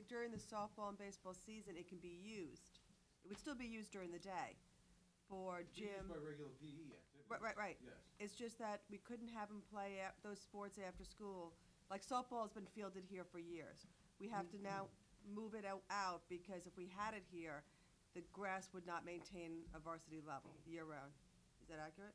if during the softball and baseball season, it can be used, it would still be used during the day for It's used gym. by regular P E activities. Right, right, right. Yes. It's just that we couldn't have them play a- those sports after school. Like softball has been fielded here for years. We have to now move it out, out because if we had it here, the grass would not maintain a varsity level year-round. Is that accurate?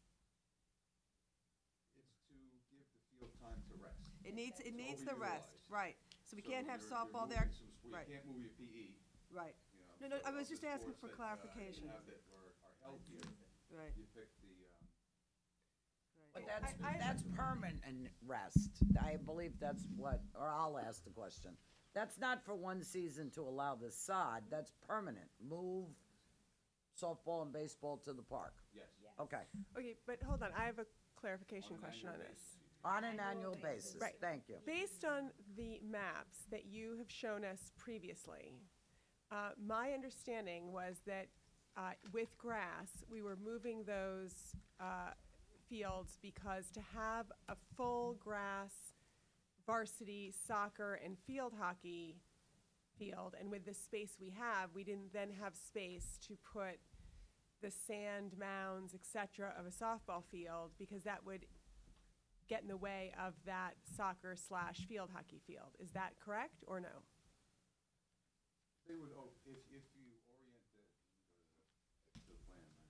It's to give the field time to rest. It needs, it It's needs the rest, overutilized. right. So we So can't have you're- you're softball there. moving some sp- Right. You can't move your P E, Right, you know. No, no, so I was of the just asking sports for that, uh, clarification. have that are, are held here, right, you pick the, um, right. But that's, I- I- that's permanent rest. I believe that's what, or I'll ask the question. That's not for one season to allow the sod, that's permanent. Move softball and baseball to the park. yes. Okay, Okay, but hold on, I have a clarification On an question on annual this. basis, you do. on an annual basis, Right. thank you. Based on the maps that you have shown us previously, uh, my understanding was that uh, with grass, we were moving those uh, fields because to have a full grass varsity soccer and field hockey field, and with the space we have, we didn't then have space to put the sand mounds, et cetera, of a softball field, because that would get in the way of that soccer slash field hockey field. Is that correct or no? They would, oh, if, if you orient the, the, the plan, right?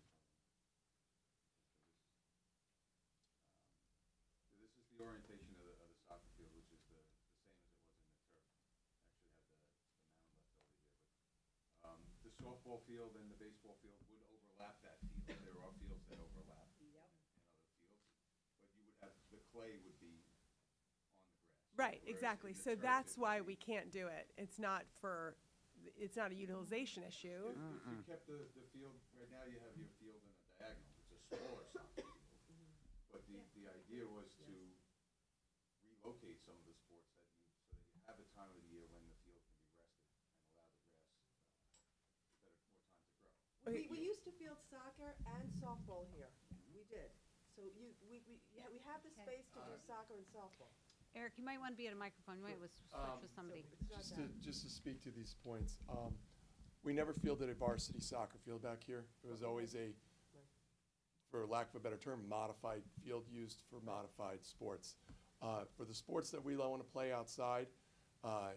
So this is the orientation of the, of the soccer field, which is the, the same as it was in the turf. Actually have the, the mound left over here, but, um, the softball field and the baseball field would overlap that field. There are fields that overlap. Yep. And other fields, but you would have, the clay would be on the grass. Right, whereas exactly. in the So turf, that's it would why be- we can't do it. It's not for, it's not a utilization issue. If, if you kept the, the field, right now you have your field in a diagonal, it's a smaller soccer field. But the, the idea was to relocate some of the sports that you, so that you have a time of the year when the field can be rested and allow the grass, uh, better, more time to grow. We, we used to field soccer and softball here. We did. So you, we, we, yeah, we have the space to do soccer and softball. Eric, you might want to be at a microphone, you might was switch Um, with somebody. It's not Just to, that. just to speak to these points, um, we never fielded a varsity soccer field back here. It was always a, for lack of a better term, modified field used for modified sports. Uh, for the sports that we want to play outside, uh,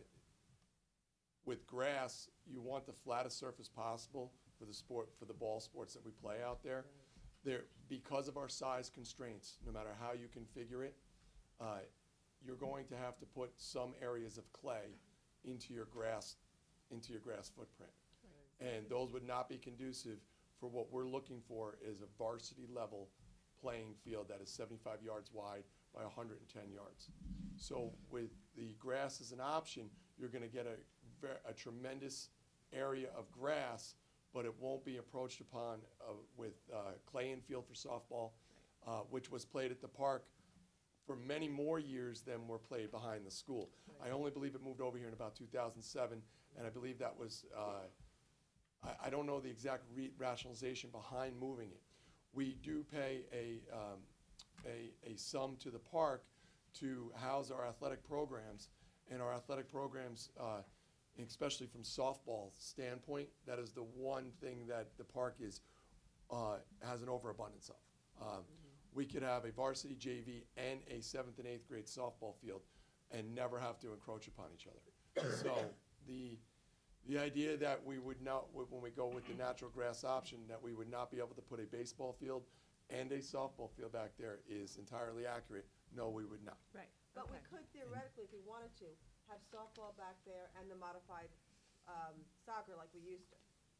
with grass, you want the flattest surface possible for the sport, for the ball sports that we play out there. There, because of our size constraints, no matter how you configure it, uh, you're going to have to put some areas of clay into your grass, into your grass footprint. And those would not be conducive for what we're looking for is a varsity level playing field that is seventy-five yards wide by one hundred ten yards. So with the grass as an option, you're gonna get a ver- a tremendous area of grass, but it won't be approached upon uh, with uh, clay infield for softball, uh, which was played at the park for many more years than were played behind the school. I only believe it moved over here in about two thousand seven, and I believe that was, uh, I, I don't know the exact re- rationalization behind moving it. We do pay a, um, a, a sum to the park to house our athletic programs, and our athletic programs, uh, especially from softball standpoint, that is the one thing that the park is, uh, has an overabundance of. Um, we could have a varsity J V and a seventh and eighth grade softball field and never have to encroach upon each other. So the, the idea that we would not, wh- when we go with the natural grass option, that we would not be able to put a baseball field and a softball field back there is entirely accurate. No, we would not. Right, But we okay. could theoretically, if we wanted to, have softball back there and the modified, um, soccer like we used to.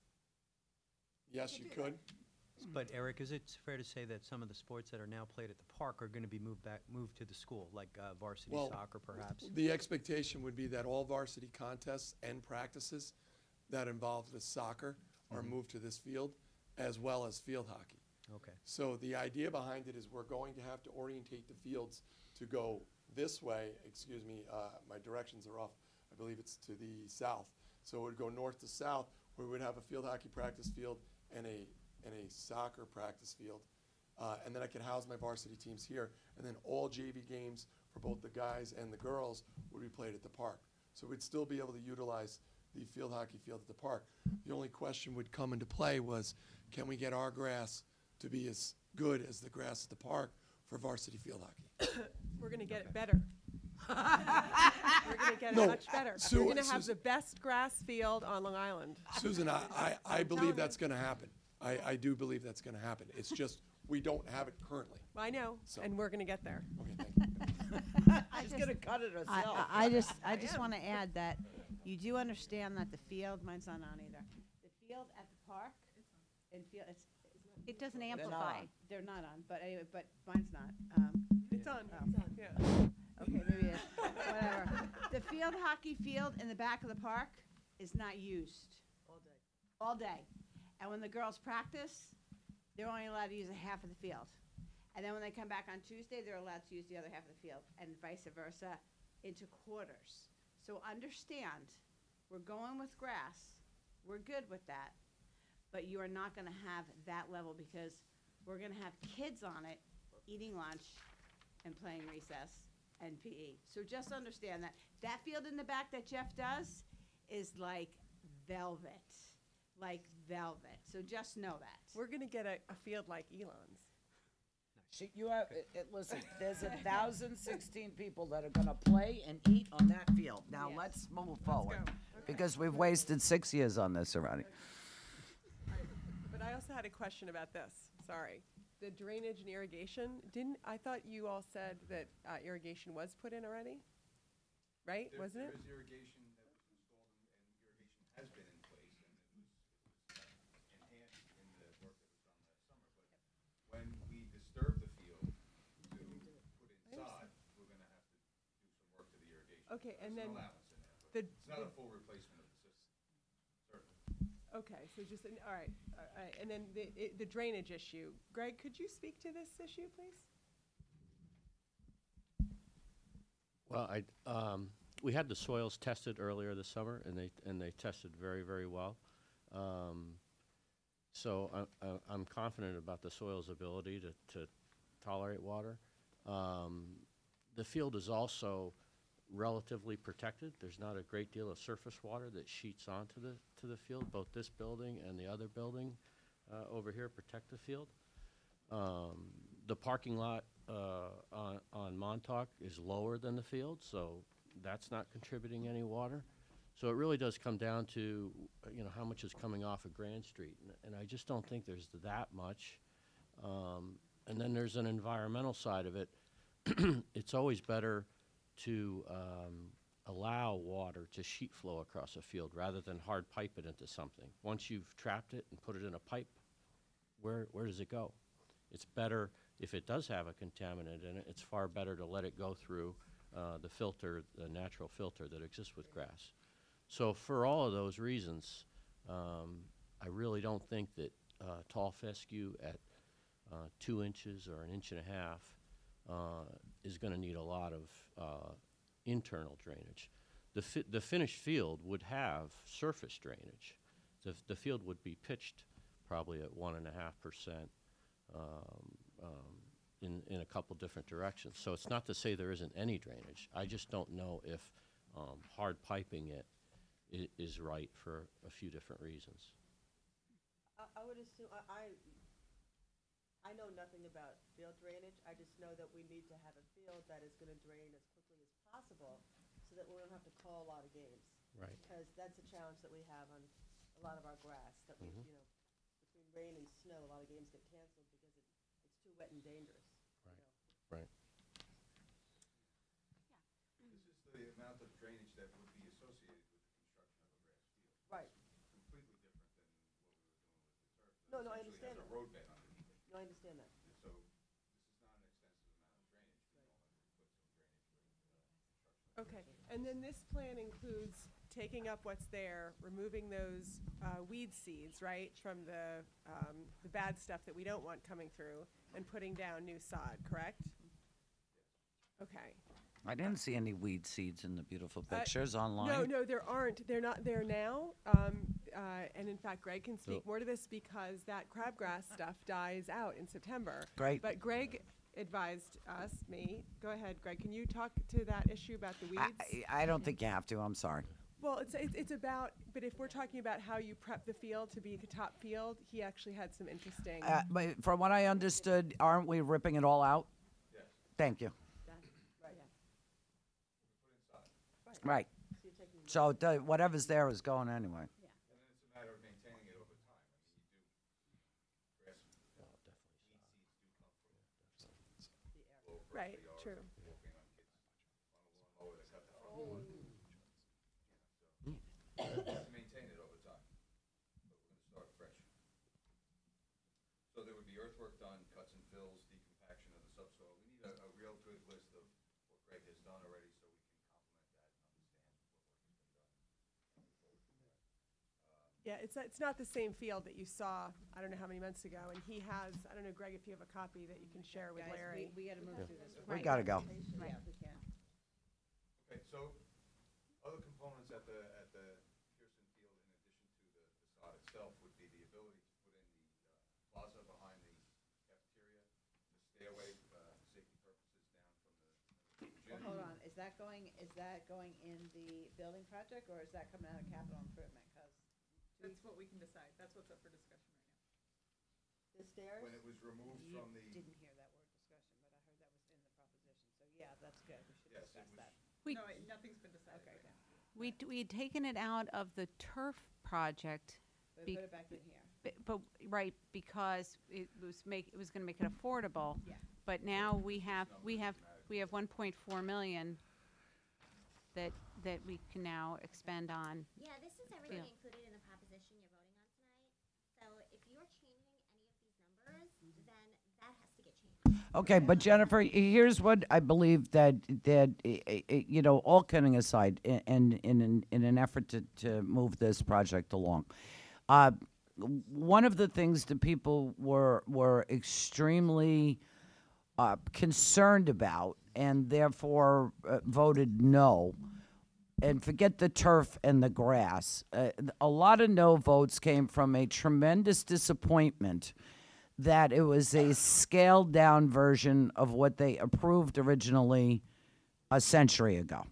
Yes, could you do could. But Eric, is it fair to say that some of the sports that are now played at the park are going to be moved back, moved to the school, like uh, varsity Well, soccer perhaps? The expectation would be that all varsity contests and practices that involve the soccer are moved to this field, as well as field hockey. Okay. So the idea behind it is we're going to have to orientate the fields to go this way, excuse me, uh, my directions are off, I believe it's to the south. So it would go north to south, where we would have a field hockey practice field and a, and a soccer practice field. Uh, and then I could house my varsity teams here, and then all J V games for both the guys and the girls would be played at the park. So we'd still be able to utilize the field hockey field at the park. The only question would come into play was, can we get our grass to be as good as the grass at the park for varsity field hockey? We're gonna get it better. We're gonna get it No, much better. Sue- We're gonna have Susan- the best grass field on Long Island. Susan, I, I, I I'm believe telling that's you. gonna happen. I, I do believe that's gonna happen. It's just, we don't have it currently. I know, So- and we're gonna get there. Okay, thank you. She's gonna cut it I, herself. I I just, I I just am. want to add that you do understand that the field, mine's not on either. The field at the park and field, it's, It doesn't not amplify. on. they're not on, but anyway, but mine's not. Um, It's on, Oh. yeah. Okay, maybe it is, whatever. The field hockey field in the back of the park is not used All day. all day. And when the girls practice, they're only allowed to use a half of the field. And then when they come back on Tuesday, they're allowed to use the other half of the field, and vice versa, into quarters. So understand, we're going with grass, we're good with that, but you are not gonna have that level because we're gonna have kids on it eating lunch and playing recess and P E. So just understand that, that field in the back that Jeff does is like velvet, like velvet. So just know that. We're gonna get a, a field like Elon's. She, you have, it, it, listen, there's a thousand sixteen people that are gonna play and eat on that field. Now, Yes. let's move forward, go. Okay. because we've wasted six years on this already. But I also had a question about this, sorry. The drainage and irrigation, didn't, I thought you all said that uh, irrigation was put in already? Right, There- wasn't it? There is irrigation that was installed and, and irrigation has been in place and it was, it was uh, enhanced in the work that was done last summer. But when we disturb the field to put in sod, we're gonna have to do some work to the irrigation. Okay, There's and then an allowance in there, but the- it's not the- a full replacement of the system, certainly. Okay, so just, an- all right, all right, and then the, i- the drainage issue. Greg, could you speak to this issue, please? Well, I, um, we had the soils tested earlier this summer, and they, and they tested very, very well. Um, so I, I, I'm confident about the soil's ability to, to tolerate water. Um, the field is also relatively protected. There's not a great deal of surface water that sheets onto the, to the field. Both this building and the other building, uh, over here protect the field. Um, the parking lot, uh, on, on Montauk is lower than the field, so that's not contributing any water. So it really does come down to, uh, you know, how much is coming off of Grand Street, and, and I just don't think there's that much. Um, and then there's an environmental side of it. It's always better to, um, allow water to sheet flow across a field rather than hard pipe it into something. Once you've trapped it and put it in a pipe, where, where does it go? It's better, if it does have a contaminant in it, it's far better to let it go through uh, the filter, the natural filter that exists with grass. So for all of those reasons, um, I really don't think that uh, tall fescue at uh, two inches or an inch and a half uh, is going to need a lot of uh, internal drainage. The, fi the finished field would have surface drainage. The, the field would be pitched probably at one and a half percent um, um, in, in a couple different directions. So it's not to say there isn't any drainage. I just don't know if um, hard piping it i is right for a few different reasons. I, I would assume, I, I, I know nothing about field drainage, I just know that we need to have a field that is gonna drain as quickly as possible, so that we don't have to call a lot of games. Right. Because that's a challenge that we have on a lot of our grass, that we, Mhm. you know, between rain and snow, a lot of games get canceled because it, it's too wet and dangerous. you Right. know. Right. This is the amount of drainage that would be associated with the construction of a grass field. Right. Completely different than what we were doing with the turf. No, no, I Essentially understand has a that. road bed underneath it. No, I understand that. And so this is not an extensive amount of drainage. We know that we put some drainage with uh, construction. Okay, and then this plan includes taking up what's there, removing those uh, weed seeds, right, from the, um, the bad stuff that we don't want coming through, and putting down new sod, correct? Okay. I didn't see any weed seeds in the beautiful Uh, pictures No, online. no, there aren't. They're not there now. Um, uh, and in fact, Greg can speak So- more to this because that crabgrass stuff dies out in September. Great. But Greg advised us, me, go ahead, Greg, can you talk to that issue about the weeds? I, I don't think you have to, I'm sorry. Well, it's, it's, it's about, but if we're talking about how you prep the field to be the top field, he actually had some interesting. Uh, but from what I understood, aren't we ripping it all out? Yes. Thank you. Right. Right. So you're taking So the- whatever's there is going anyway. And then it's a matter of maintaining it over time. I mean, you do, grass, weed seeds do come from low growth Right, yards, true. walking on kids on a lawnmower that cut the front lawn. You know, so, to maintain it over time, but we're gonna start fresh. So there would be earthwork done, cuts and fills, decompaction of the subsoil. We need a, a real good list of what Greg has done already, so we can complement that and understand what work has been done. and move forward from there. Um, Yeah, it's, not- it's not the same field that you saw, I don't know how many months ago, and he has, I don't know, Greg, if you have a copy that you can share with Guys, Larry. we, we gotta move through this. We Right. gotta go. Right, we can. Okay, so other components at the, at the Pearson Field, in addition to the, the sod itself, would be the ability to put in the uh, plaza behind the cafeteria, the stairway, uh, safety purposes down from the Well, gym. hold on, is that going, is that going in the building project, or is that coming out of capital improvement? Cause That's what we can decide. That's what's up for discussion right now. the stairs? When it was removed you from the, didn't hear that word discussion, but I heard that was in the proposition, so yeah, that's good, we should Yes, it discuss was- that. We- No, it- nothing's been decided Okay, right now. We, d- we had taken it out of the turf project, But Be- put it back in here. b- but, right, because it was make, it was gonna make it affordable. Yeah. But now we have, we have, we have one point four million that, that we can now expend on. Yeah, this is everything Yeah. included in the proposition you're voting on tonight. So if you're changing any of these numbers, then that has to get changed. Okay, but Jennifer, here's what I believe that, that, i- i- i- you know, all kidding aside, a- and in, an in an effort to, to move this project along. Uh, w- one of the things that people were, were extremely uh, concerned about and therefore uh, voted no, and forget the turf and the grass, uh, a lot of no votes came from a tremendous disappointment that it was a scaled down version of what they approved originally a century ago.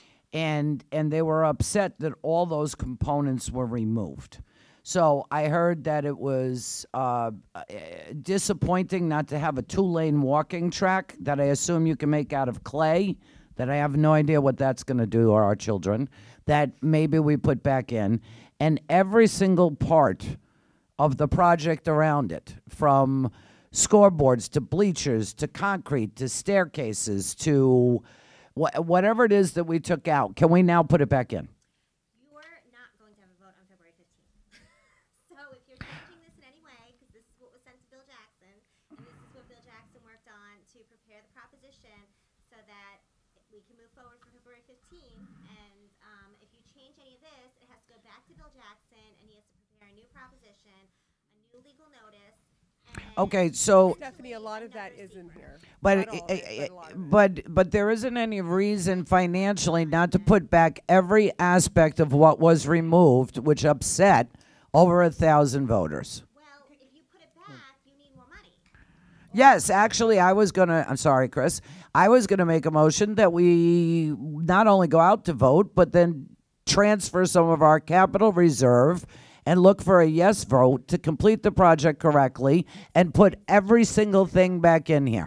And and they were upset that all those components were removed. So I heard that it was uh, uh, disappointing not to have a two-lane walking track that I assume you can make out of clay, that I have no idea what that's going to do to our children, that maybe we put back in. And every single part of the project around it, from scoreboards to bleachers to concrete to staircases to wh- whatever it is that we took out. Can we now put it back in? You're not going to have a vote on February fifteenth. So if you're changing this in any way, because this is what was sent to Bill Jackson, and this is what Bill Jackson worked on to prepare the proposition so that we can move forward for February fifteenth, and um, if you change any of this, it has to go back to Bill Jackson, and he has to prepare a new proposition, a new legal notice. and Okay, so Stephanie, a lot of that is in here. But, Not all of i- it, i- but a lot of it. but, but there isn't any reason financially not to put back every aspect of what was removed, which upset over a thousand voters. Well, if you put it back, you need more money. Yes, actually, I was gonna, I'm sorry, Chris, I was gonna make a motion that we not only go out to vote, but then transfer some of our capital reserve and look for a yes vote to complete the project correctly and put every single thing back in here.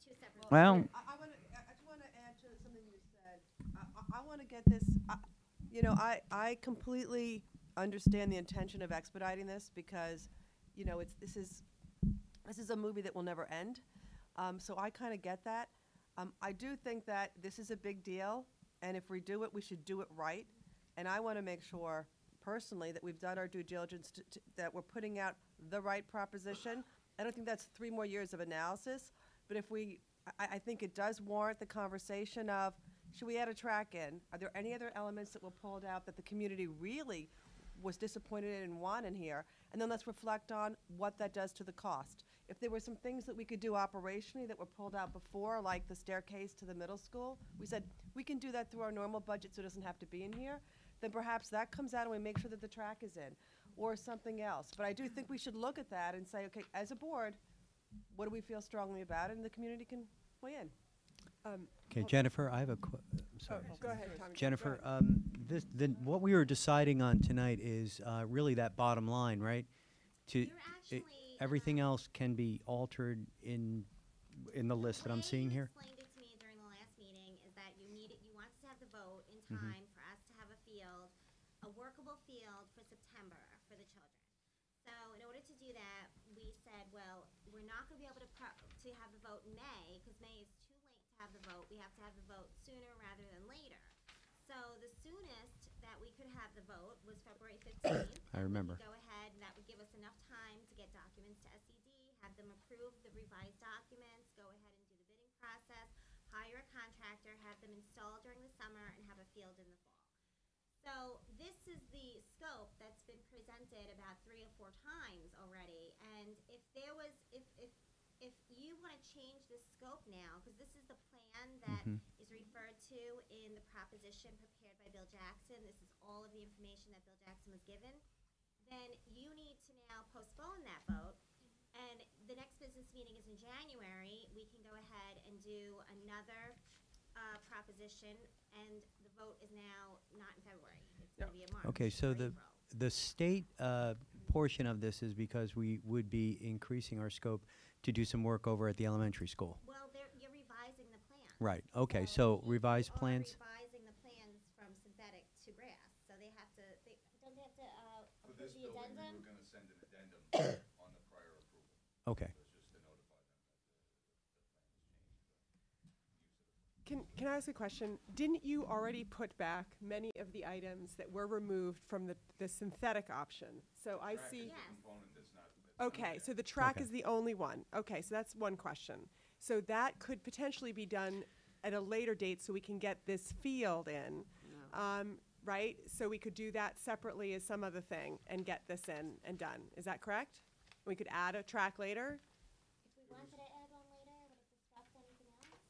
Well, I, I wanna, I I just wanna add to something you said. I, I, I wanna get this, I, you know, I, I completely understand the intention of expediting this because, you know, it's, this is, this is a movie that will never end. Um, so I kinda get that. Um, I do think that this is a big deal, and if we do it, we should do it right. And I wanna make sure, personally, that we've done our due diligence, to, to, that we're putting out the right proposition. I don't think that's three more years of analysis, but if we, I, I think it does warrant the conversation of, should we add a track in? Are there any other elements that were pulled out that the community really was disappointed in and want in here? And then let's reflect on what that does to the cost. If there were some things that we could do operationally that were pulled out before, like the staircase to the middle school, we said, we can do that through our normal budget so it doesn't have to be in here, then perhaps that comes out and we make sure that the track is in, or something else. But I do think we should look at that and say, okay, as a board, what do we feel strongly about, and the community can weigh in. Um, Okay, Jennifer, I have a, que- I'm sorry. oh, go ahead, Tommy. Go Jennifer, ahead. um, this, then, what we were deciding on tonight is, uh, really that bottom line, right? To, You're it- actually, everything else can be altered in, in the list that I'm seeing here? The way you explained it to me during the last meeting is that you needed, you wanted to have the vote in Mhm. time for us to have a field, a workable field for September for the children. So in order to do that, we said, well, we're not gonna be able to pro- to have the vote in May, because May is too late to have the vote. We have to have the vote sooner rather than later. So the soonest that we could have the vote was February fifteenth. I remember. Go ahead, and that would give us enough time to get documents to S E D, have them approve the revised documents, go ahead and do the bidding process, hire a contractor, have them installed during the summer, and have a field in the fall. So this is the scope that's been presented about three or four times already, and if there was, if, if, if you want to change the scope now, because this is the plan that Mhm. is referred to in the proposition prepared by Bill Jackson, this is all of the information that Bill Jackson was given, then you need to now postpone that vote, and the next business meeting is in January. We can go ahead and do another uh, proposition, and the vote is now not in February. It's going to be in March. Okay, so or the, April. the state, uh, portion of this is because we would be increasing our scope to do some work over at the elementary school. Well, they're, you're revising the plan. Right, okay, so revised You plans? are revising the plans from synthetic to grass, so they have to, they, don't they have to, uh, For approve this the building, we addendum? were gonna send an addendum on the prior approval. Okay. So it's just to notify them that the, the plan was changed. Can, can I ask a question? Didn't you already put back many of the items that were removed from the, the synthetic option? So I Track see. is the component that's not, that's not Okay, there. so the track Okay. is the only one. Okay, so that's one question. So that could potentially be done at a later date so we can get this field in. Um, right? So we could do that separately as some other thing and get this in and done. Is that correct? We could add a track later? If we wanted to add one later, would it disrupt anything else?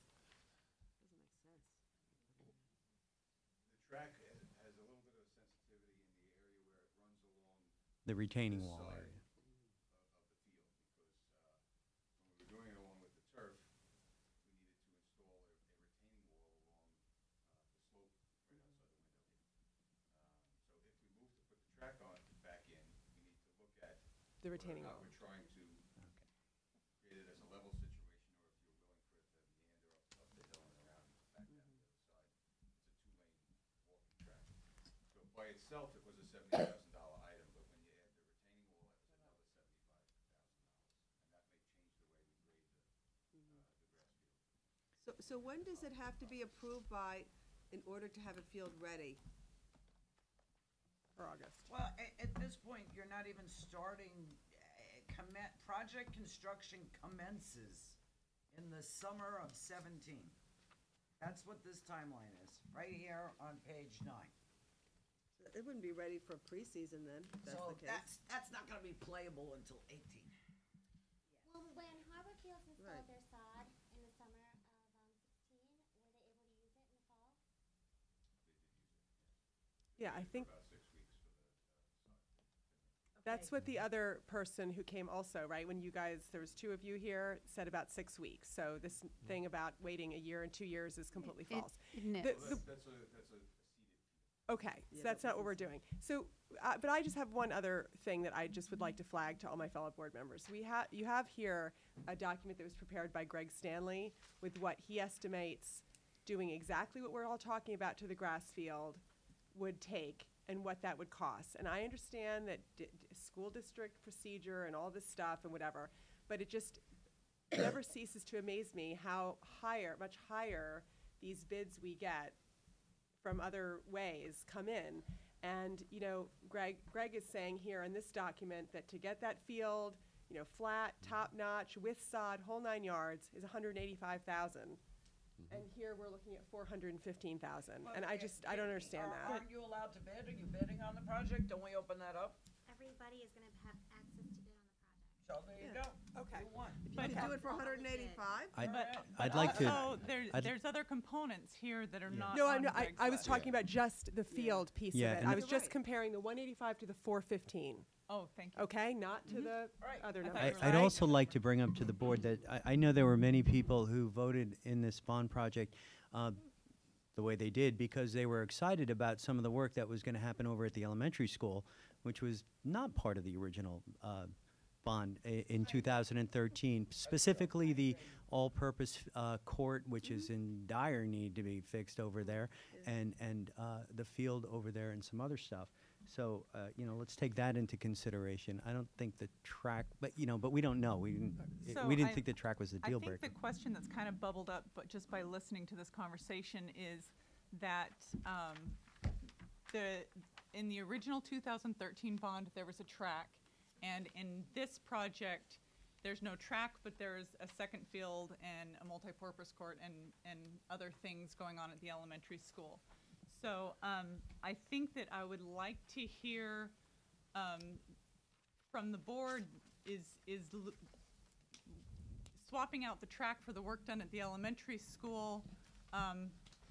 The track has, has a little bit of sensitivity in the area where it runs along The retaining this wall side area. of, of the field, because, uh, when we were doing it along with the turf, we needed to install a, a retaining wall along, uh, the slope right outside the window. Um, so if we move to put the track on, back in, we need to look at The whether or retaining not wall. we're trying to create it as a level situation, or if you're willing for it to meander up, up the hill and around, back down the other side. It's a two-lane walking track. So by itself, it was a seventy thousand dollar item, but when you add the retaining wall, it was another seventy-five thousand dollars. And that may change the way we grade the, uh, the grass field. So, so when does it have to be approved by, in order to have a field ready? For August. Well, at, at this point, you're not even starting, uh, commen- project construction commences in the summer of seventeen. That's what this timeline is, right here on page nine. It wouldn't be ready for preseason then, if that's So the case. that's, that's not gonna be playable until eighteen. Well, when Harbor Fields installed Right. their sod in the summer of, um, sixteen, were they able to use it in the fall? Yeah, I think About six weeks for the, uh, side. that's what the other person who came also, right? When you guys, there was two of you here, said about six weeks. So this thing about waiting a year and two years is completely It- false. no. The- Well, the- that's, that's a, that's a a seeded field. Okay, so Yeah, that's that not what we're wasn't doing. So, uh, but I just have one other thing that I just would like to flag to all my fellow board members. We have, you have here a document that was prepared by Greg Stanley with what he estimates doing exactly what we're all talking about to the grass field would take and what that would cost. And I understand that d- d- school district procedure and all this stuff and whatever, but it just never ceases to amaze me how higher, much higher these bids we get from other ways come in. And, you know, Greg, Greg is saying here in this document that to get that field, you know, flat, top-notch, with sod, whole nine yards, is hundred and eighty-five thousand. And here we're looking at four hundred and fifteen thousand. And I just, I don't understand that. Aren't you allowed to bid? Are you bidding on the project? Don't we open that up? Everybody is gonna have access to bid on the project. So there you Yeah. go. Okay. You won. If you could do it for hundred and eighty-five? I'd, But, I'd but like to. also, there's, I'd- there's other components here that are not No, on I'm, not- I, Greg's I was list. talking about just the field piece of Yeah, it. and I the- was You're just right. comparing the one eighty-five to the four fifteen. Oh, thank you. Okay, not to Mhm. the Right. other I thought numbers. you I, were I'd right. also like to bring up to the board that I, I know there were many people who voted in this bond project uh, the way they did because they were excited about some of the work that was going to happen over at the elementary school, which was not part of the original uh, bond i- in two thousand thirteen, specifically the all-purpose uh, court, which is in dire need to be fixed over there, and, and uh, the field over there and some other stuff. So, uh, you know, let's take that into consideration. I don't think the track, but, you know, but we don't know. We didn't, it- So we didn't I- think the track was a I deal think breaker. the question that's kind of bubbled up, but just by listening to this conversation, is that um, the, in the original two thousand thirteen bond, there was a track, and in this project, there's no track, but there's a second field and a multipurpose court and, and other things going on at the elementary school. So um, I think that I would like to hear um, from the board is, is l- swapping out the track for the work done at the elementary school, um,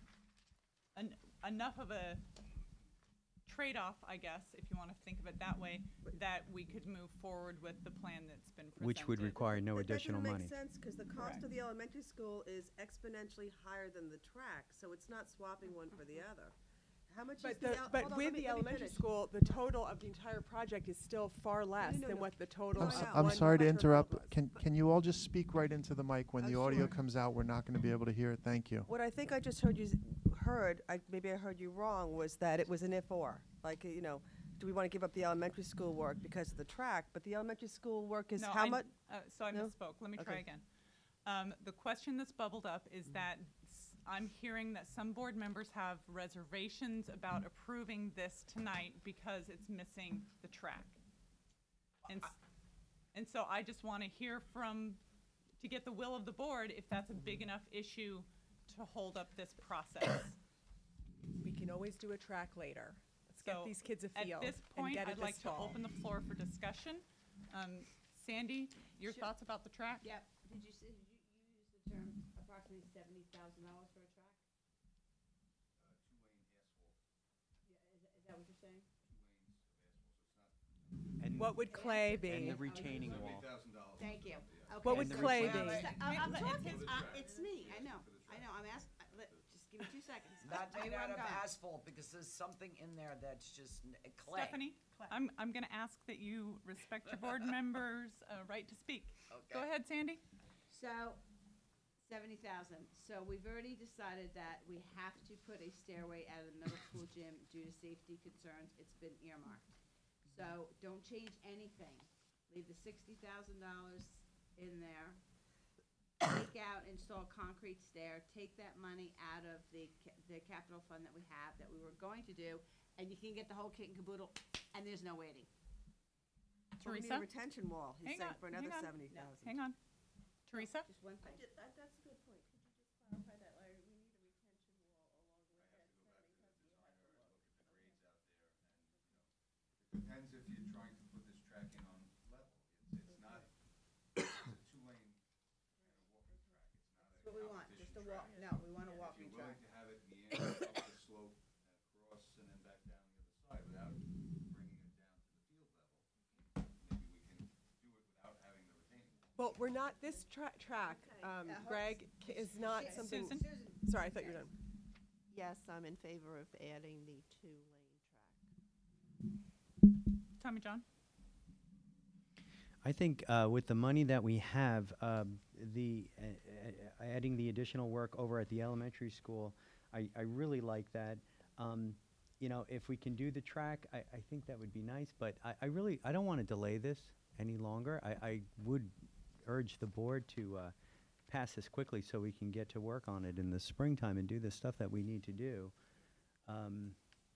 en- enough of a trade-off, I guess, if you want to think of it that way, that we could move forward with the plan that's been presented. Which would require no That- additional money. That doesn't make sense, because the cost of the elementary school is exponentially higher than the track, so it's not swapping one for the other. How much is But the, the, el- but hold on, let with me- the let me elementary finish. school, the total of the entire project is still far less no, than no. what the total I'm, of s- know. I'm one sorry to hypervolt interrupt. was. Can, can you all just speak right into the mic? When Oh, the audio sure. comes out, we're not going to be able to hear it. Thank you. What I think I just heard you, s- heard, I, maybe I heard you wrong, was that it was an if-or. Like, uh, you know, do we want to give up the elementary school work because of the track? But the elementary school work is No, how I- much? uh, So I No? misspoke. Let me try Okay. again. Um, The question that's bubbled up is that s- I'm hearing that some board members have reservations about approving this tonight because it's missing the track. And, s- and so I just want to hear from, to get the will of the board, if that's a big enough issue to hold up this process. We can always do a track later. Let's get So, these kids a At field this and point, get it I'd this like to fall. open the floor for discussion. Um, Sandy, your Sure. thoughts about the track? Yep. Did you say, did you, you used the term approximately seventy thousand dollars for a track? Yeah, is, that- is that what you're saying? And What would clay and be? the retaining wall. Seventy thousand dollars. Thank you. What would And the clay retaining be? wall. I'm, I'm But talking, it's- uh, it's me, I know, I know, I'm asking, just give me two seconds. I'll Not tell you made where out I'm of going. asphalt, because there's something in there that's just n- uh, clay. Stephanie, I'm, I'm going to ask that you respect your board members' uh, right to speak. Go Okay. ahead, Sandy. So, seventy thousand. So we've already decided that we have to put a stairway at the middle school gym due to safety concerns. It's been earmarked. So don't change anything. Leave the sixty thousand dollars in there. Take out, install concrete stair, take that money out of the, ca- the capital fund that we have, that we were going to do, and you can get the whole kit and caboodle, and there's no waiting. Well, we need Teresa? a retention wall, he's Hang saying, on, for another hang on. seventy thousand. Hang on. Teresa? Just one thing. That's a good point. Could you just clarify that, Larry? We need a retention wall along with that seventy thousand. It depends if you're trying to put this track in on level. It's, it's not, it's a two-lane uh, walking track. It's not a That's what we want, just a competition walk, track. no, we want a If walking you're track. willing to have it meander up the slope, uh, cross, and then back down the other side without bringing it down to the field level, maybe we can do it without having the retaining wall. Well, we're not, this tra- track, um, Uh, hold- Greg, c- is not Su- something, Susan? sorry, I thought you were done. Yes, I'm in favor of adding the two-lane track. Tommy John? I think uh, with the money that we have, um, the, uh, uh, adding the additional work over at the elementary school, I, I really like that. Um, You know, if we can do the track, I, I think that would be nice, but I, I really, I don't want to delay this any longer. I, I would urge the board to uh, pass this quickly so we can get to work on it in the springtime and do the stuff that we need to do. Um,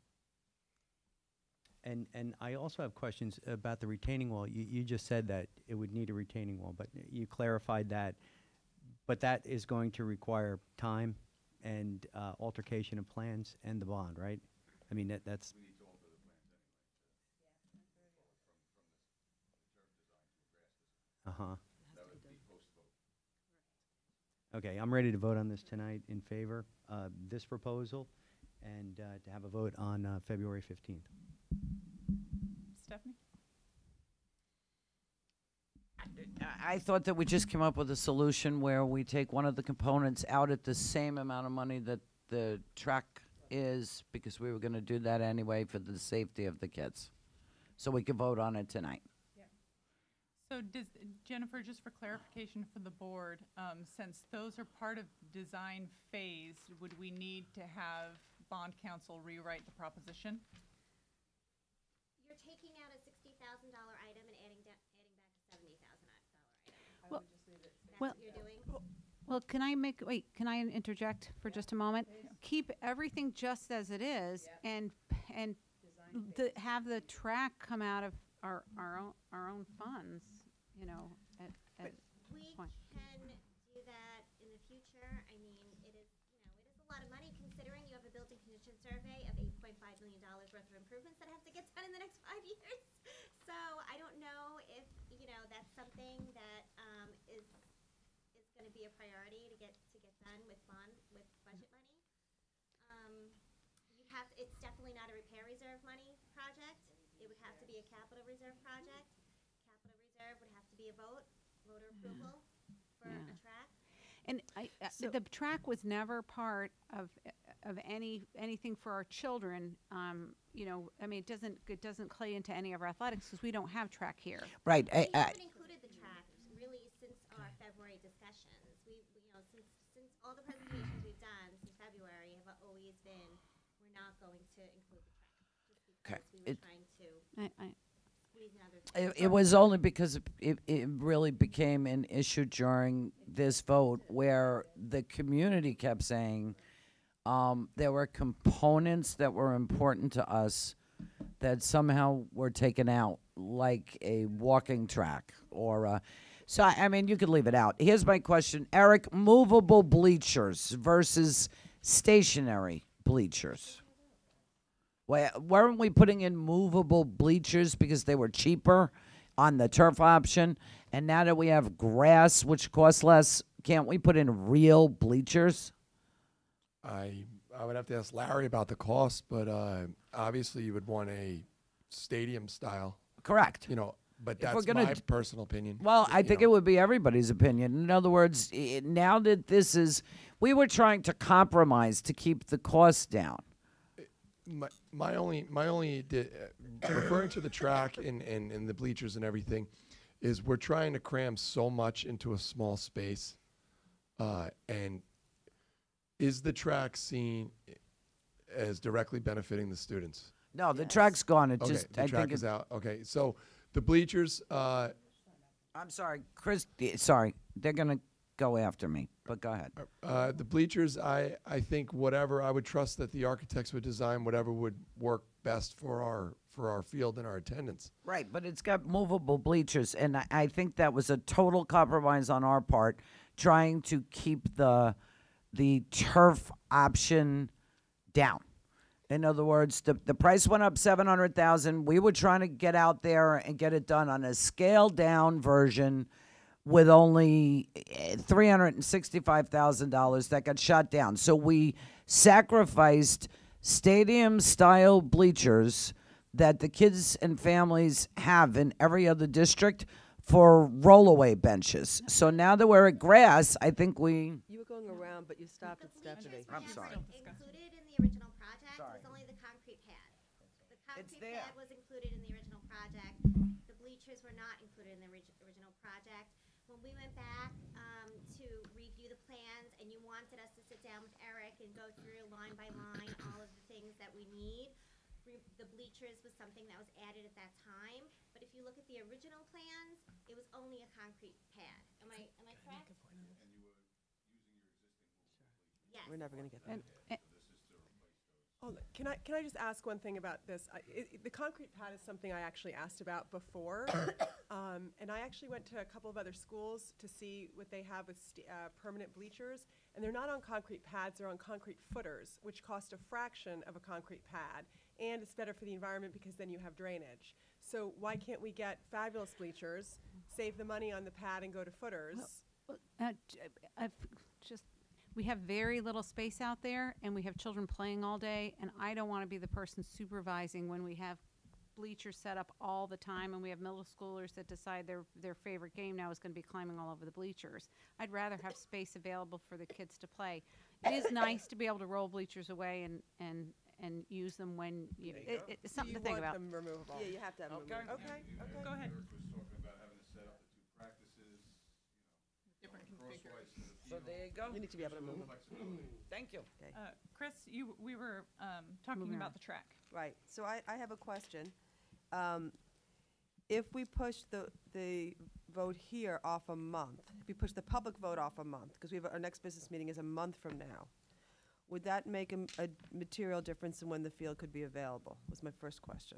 And, and I also have questions about the retaining wall. You, you just said that it would need a retaining wall, but you clarified that. But that is going to require time and uh, altercation of plans and the bond, right? I mean, that, that's, We need to alter the plans anyway, to move forward from, from this, the turf design to a grass design. uh-huh. That would be post-vote. Okay, I'm ready to vote on this tonight in favor of this proposal and uh, to have a vote on uh, February fifteenth. Stephanie? I thought that we just came up with a solution where we take one of the components out at the same amount of money that the track is, because we were gonna do that anyway for the safety of the kids. So we could vote on it tonight. So does, Jennifer, just for clarification for the board, um, since those are part of design phase, would we need to have bond counsel rewrite the proposition? You're taking out a sixty thousand dollar item and adding, da- adding back a seventy thousand dollar item. Well- That's well- what you're doing? Well, can I make, wait, can I interject for just a moment? Keep everything just as it is and, and the, have the track come out of our, our own, our own funds, you know, at, at We this point. can do that in the future. I mean, it is, you know, it is a lot of money considering you have a building condition survey of eight point five million dollars worth of improvements that have to get done in the next five years. So I don't know if, you know, that's something that, um, is, is gonna be a priority to get, to get done with bond, with budget money. Um, you have, it's definitely not a repair reserve money project. It would have to be a capital reserve project. Capital reserve would have to be a vote, voter approval for Yeah. a track. And I, uh, the track was never part of, of any, anything for our children. Um, you know, I mean, it doesn't, it doesn't play into any of our athletics because we don't have track here. Right, I, We I, haven't included the track really since our February discussions. We, we, you know, since, since all the presentations we've done since February have always been, we're not going to include the track. Just Okay. because we were It- trying to I, I, squeeze in other It, things. it was only because it, it really became an issue during this vote where the community kept saying um, there were components that were important to us that somehow were taken out, like a walking track or a, so I, I mean, you could leave it out. Here's my question, Eric, movable bleachers versus stationary bleachers. Why, weren't we putting in movable bleachers because they were cheaper on the turf option? And now that we have grass, which costs less, can't we put in real bleachers? I, I would have to ask Larry about the cost, but uh, obviously you would want a stadium style, Correct. you know, but If we're that's gonna my d- personal opinion. Well, I you think know. it would be everybody's opinion. In other words, i- now that this is, we were trying to compromise to keep the cost down. My, my only, my only, di- uh, referring to the track and, and, and the bleachers and everything, is we're trying to cram so much into a small space. Uh, and is the track seen as directly benefiting the students? No, the track's gone. It Okay, just, the I track think is it, out. Okay, so the bleachers, uh, I'm sorry, Chris, sorry, they're gonna go after me, but go ahead. Uh, the bleachers, I, I think whatever, I would trust that the architects would design whatever would work best for our, for our field and our attendance. Right, but it's got movable bleachers, and I, I think that was a total compromise on our part, trying to keep the, the turf option down. In other words, the, the price went up seven hundred thousand. We were trying to get out there and get it done on a scaled down version with only three hundred sixty-five thousand dollars that got shot down. So we sacrificed stadium-style bleachers that the kids and families have in every other district for rollaway benches. So now that we're at grass, I think we... You were going around, but you stopped at Stephanie. I'm sorry. Included in the original project was only the concrete pad. The concrete there. pad was included in the original project. The bleachers were not included in the orig- original project. When we went back um, to review the plans, and you wanted us to sit down with Eric and go through line by line all of the things that we need, re- the bleachers was something that was added at that time. But if you look at the original plans, it was only a concrete pad. Am I, am I correct? Yes. We're never gonna get and, that. Hold on. Can I, can I just ask one thing about this? I, it, it- the concrete pad is something I actually asked about before. um, and I actually went to a couple of other schools to see what they have with st- uh, permanent bleachers. And they're not on concrete pads, they're on concrete footers, which cost a fraction of a concrete pad. And it's better for the environment because then you have drainage. So why can't we get fabulous bleachers, save the money on the pad and go to footers? Uh, j- I've just, we have very little space out there, and we have children playing all day, and I don't want to be the person supervising when we have bleachers set up all the time, and we have middle schoolers that decide their, their favorite game now is gonna be climbing all over the bleachers. I'd rather have space available for the kids to play. It is nice to be able to roll bleachers away and, and, and use them when you, There you it, go. it's Do something you to think want about. them removable? Yeah, you have to have them Okay. removed. Okay, okay. Go ahead. Eric was talking about having to set up the two practices, Different crosswise configurations. to the So field. there you go. You need to be able to There's a move little them. flexibility. Thank you. Okay. Uh, Chris, you, we were um, talking Moving about on. the track. Right, so I, I have a question. Um, If we push the, the vote here off a month, if we push the public vote off a month, because we have, our next business meeting is a month from now, would that make a, m- a material difference in when the field could be available, was my first question.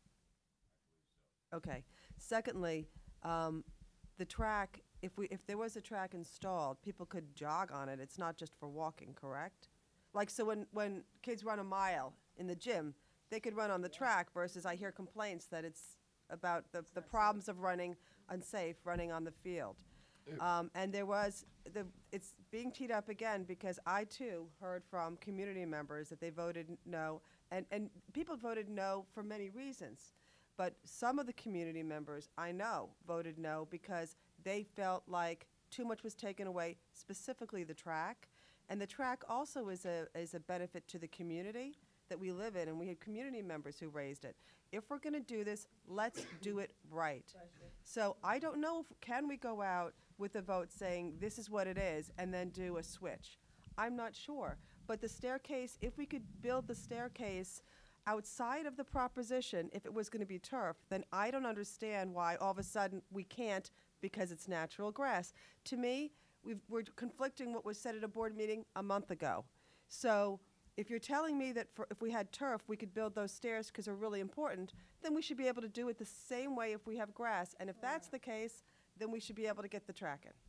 Okay. Secondly, um, the track, if we, if there was a track installed, people could jog on it, it's not just for walking, correct? Like, so when, when kids run a mile in the gym, they could run on the track versus I hear complaints that it's about the, the problems of running unsafe, running on the field. Um, and there was, the, it's being teed up again because I too heard from community members that they voted no, and, and people voted no for many reasons. But some of the community members I know voted no because they felt like too much was taken away, specifically the track. And the track also is a, is a benefit to the community that we live in, and we had community members who raised it. If we're gonna do this, let's do it right. So I don't know, if can we go out with a vote saying this is what it is, and then do a switch? I'm not sure. But the staircase, if we could build the staircase outside of the proposition, if it was gonna be turf, then I don't understand why all of a sudden we can't because it's natural grass. To me, we've, we're conflicting what was said at a board meeting a month ago. So if you're telling me that for, if we had turf, we could build those stairs because they're really important, then we should be able to do it the same way if we have grass. And if that's the case, then we should be able to get the track in.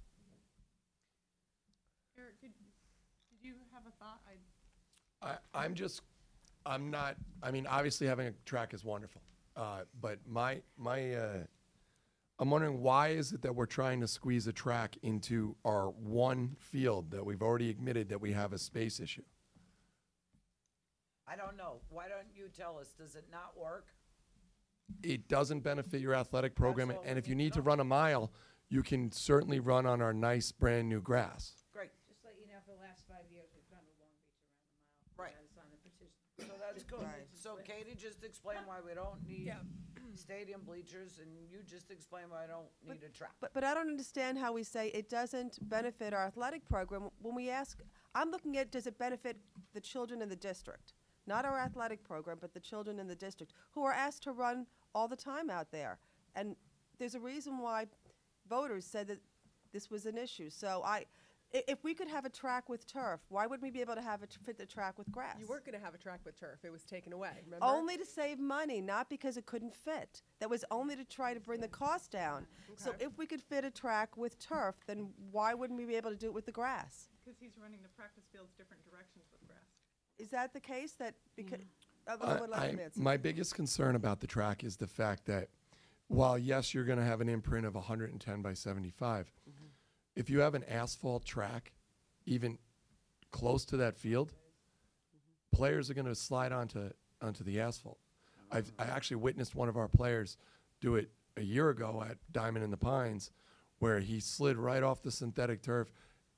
Eric, did, did you have a thought? I, I, I'm just, I'm not, I mean, obviously having a track is wonderful. Uh, but my, my, uh, I'm wondering why is it that we're trying to squeeze a track into our one field that we've already admitted that we have a space issue? I don't know. Why don't you tell us? Does it not work? It doesn't benefit your athletic program, all and we if you need need to to know. run a mile, you can certainly run on our nice brand-new grass. Great. Just let you know, for the last five years, we've gone to Long Beach around the mile. Right. That is on the petition. So that's good. Right. So Katie, just explain why we don't need Yeah. stadium bleachers, and you just explain why I don't need a track. But, but I don't understand how we say it doesn't benefit our athletic program when we ask, I'm looking at, does it benefit the children in the district? Not our athletic program, but the children in the district, who are asked to run all the time out there. And there's a reason why voters said that this was an issue. So I, i- if we could have a track with turf, why wouldn't we be able to have it fit the track with grass? You weren't gonna have a track with turf, it was taken away, remember? Only to save money, not because it couldn't fit. That was only to try to bring the cost down. So Okay. if we could fit a track with turf, then why wouldn't we be able to do it with the grass? because he's running the practice fields different directions with grass. Is that the case, that, because, I- I would let him I- answer. My biggest concern about the track is the fact that while, yes, you're going to have an imprint of one hundred ten by seventy-five, if you have an asphalt track, even close to that field, players are going to slide onto, onto the asphalt. I've, I actually witnessed one of our players do it a year ago at Diamond in the Pines, where he slid right off the synthetic turf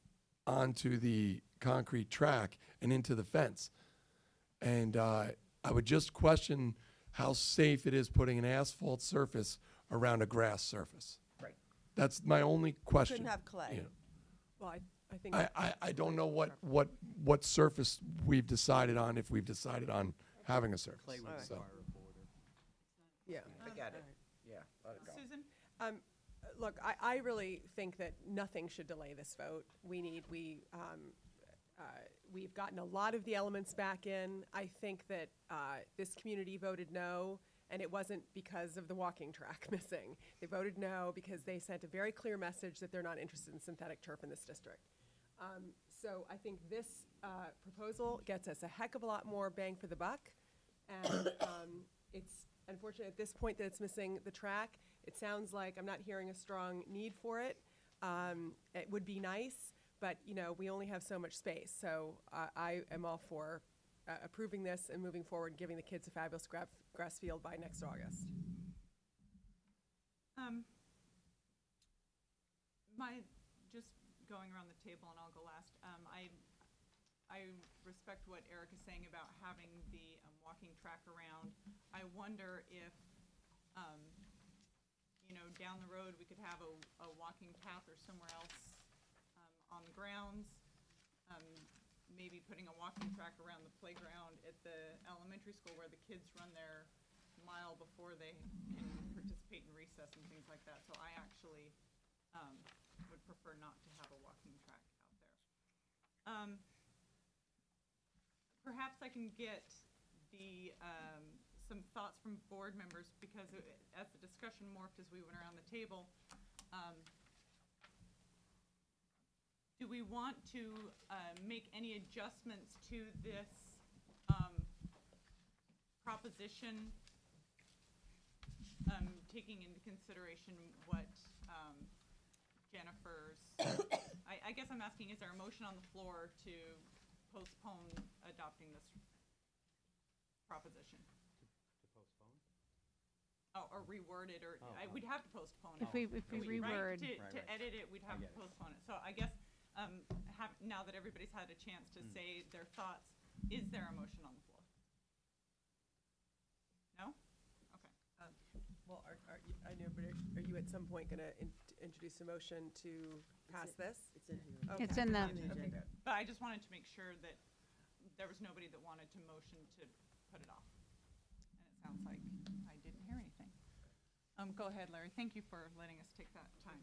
onto the concrete track and into the fence. And uh, I would just question how safe it is putting an asphalt surface around a grass surface. Right. That's my only question. Couldn't have clay. you know. Well, I, I think. I, I, I don't know what, what, what surface we've decided on, if we've decided on having a surface. Clay would So- require a border. Yeah. Forget it. Yeah, let it go. Susan? Um, uh, look, I, I really think that nothing should delay this vote. We need, we, um, uh, we've gotten a lot of the elements back in. I think that, uh, this community voted no, and it wasn't because of the walking track missing. They voted no because they sent a very clear message that they're not interested in synthetic turf in this district. Um, so I think this, uh, proposal gets us a heck of a lot more bang for the buck. And, um, it's unfortunate at this point that it's missing the track. It sounds like I'm not hearing a strong need for it. Um, it would be nice, but, you know, we only have so much space. So uh, I am all for uh, approving this and moving forward, giving the kids a fabulous gra- grass field by next August. Um, my, just going around the table, and I'll go last, um, I, I respect what Eric is saying about having the um, walking track around. I wonder if, um, you know, down the road, we could have a, a walking path or somewhere else um, on the grounds. Um, maybe putting a walking track around the playground at the elementary school where the kids run their mile before they can participate in recess and things like that. So I actually um, would prefer not to have a walking track out there. Um, perhaps I can get the um, some thoughts from board members, because it, as the discussion morphed as we went around the table, um, do we want to uh, make any adjustments to this um, proposition, um, taking into consideration what um, Jennifer's, I, I guess I'm asking, is there a motion on the floor to postpone adopting this proposition? To postpone? Oh, or reword it, or, Oh, I, oh. we'd have to postpone it. If we, if we Right? reword, To, Right, to right. edit it, we'd have I to get it. postpone it. So I guess, um, have, now that everybody's had a chance to Mm. say their thoughts, is there a motion on the floor? No? Okay. Um, Well, are, are, you- I know, but are are you at some point gonna in- introduce a motion to pass in- this? It's in here. Okay. It's in the- Okay, good. But I just wanted to make sure that there was nobody that wanted to motion to put it off. And it sounds like I didn't hear anything. Um, go ahead, Larry. Thank you for letting us take that time.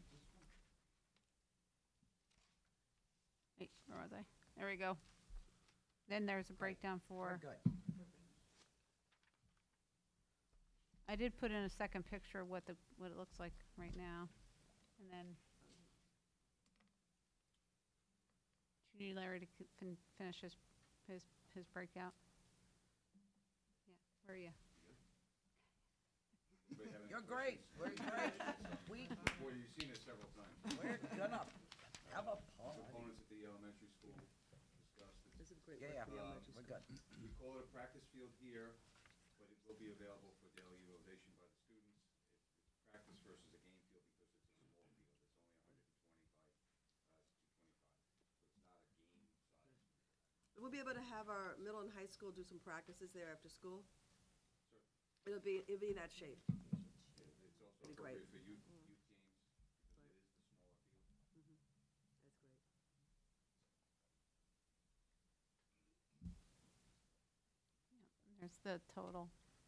wait, where was I? There we go. Then there's a breakdown We're for, good. I did put in a second picture of what the, what it looks like right now. And then, do you need Larry to c- fin- finish his, his, his breakout? Yeah, where are you? Anybody have any You're great, we're great. We, Well, you've seen this several times. we're gonna have a pause. Proponents at the elementary school discussed it. This is great Yeah, work for the yeah, elementary we're school. good. We call it a practice field here, but it will be available for daily utilization by the students. It- It's practice versus a game field because it's a small field. It's only one hundred twenty-five, uh, it's two twenty-five. So it's not a game size. We'll be able to have our middle and high school do some practices there after school. Sure. It'll be, it'll be in that shape. It- It's also Be great. appropriate for youth, youth games because it is the smaller field. That's great. There's the total.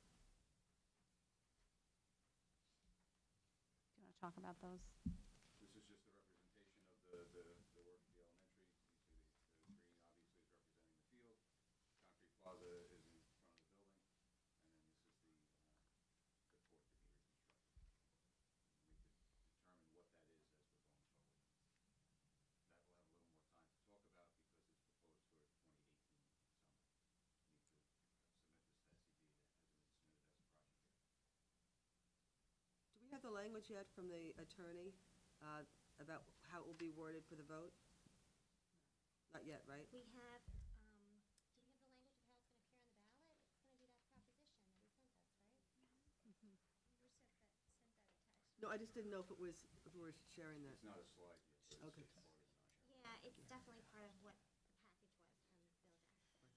Do you want to talk about those? This is just a representation of the, the, the work at the elementary. You see the, the green obviously is representing the field. Concrete plaza is in front of the building. And then this is the, uh, the court to be reconstructed. We could determine what that is as we're going forward. That we'll have a little more time to talk about because it's proposed for twenty eighteen summer. We need to uh, submit this to S E D. It hasn't been submitted as a project yet. Do we have the language yet from the attorney uh, about how it will be worded for the vote? Not yet, right? We have, um, do we have the language of how it's gonna appear on the ballot? It's gonna be that proposition that he sent us, right? You were sent that, sent that attached. No, I just didn't know if it was, if we were sharing that. It's not a slide yet, but it's, Okay. it's part of the contract. Yeah, it's definitely part of what the package was from Bill Jackson.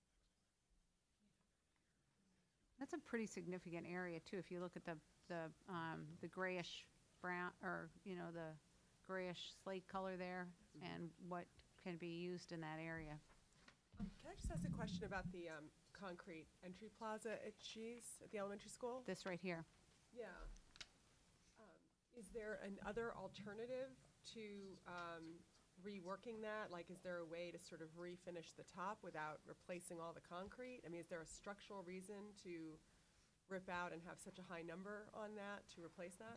That's a pretty significant area too, if you look at the, the, um, the grayish brown, or, you know, the grayish slate color there, and what can be used in that area. Um, Can I just ask a question about the um, concrete entry plaza at Shees, at the elementary school? This right here. Yeah. Um, Is there another alternative to um, reworking that? Like, is there a way to sort of refinish the top without replacing all the concrete? I mean, is there a structural reason to rip out and have such a high number on that to replace that?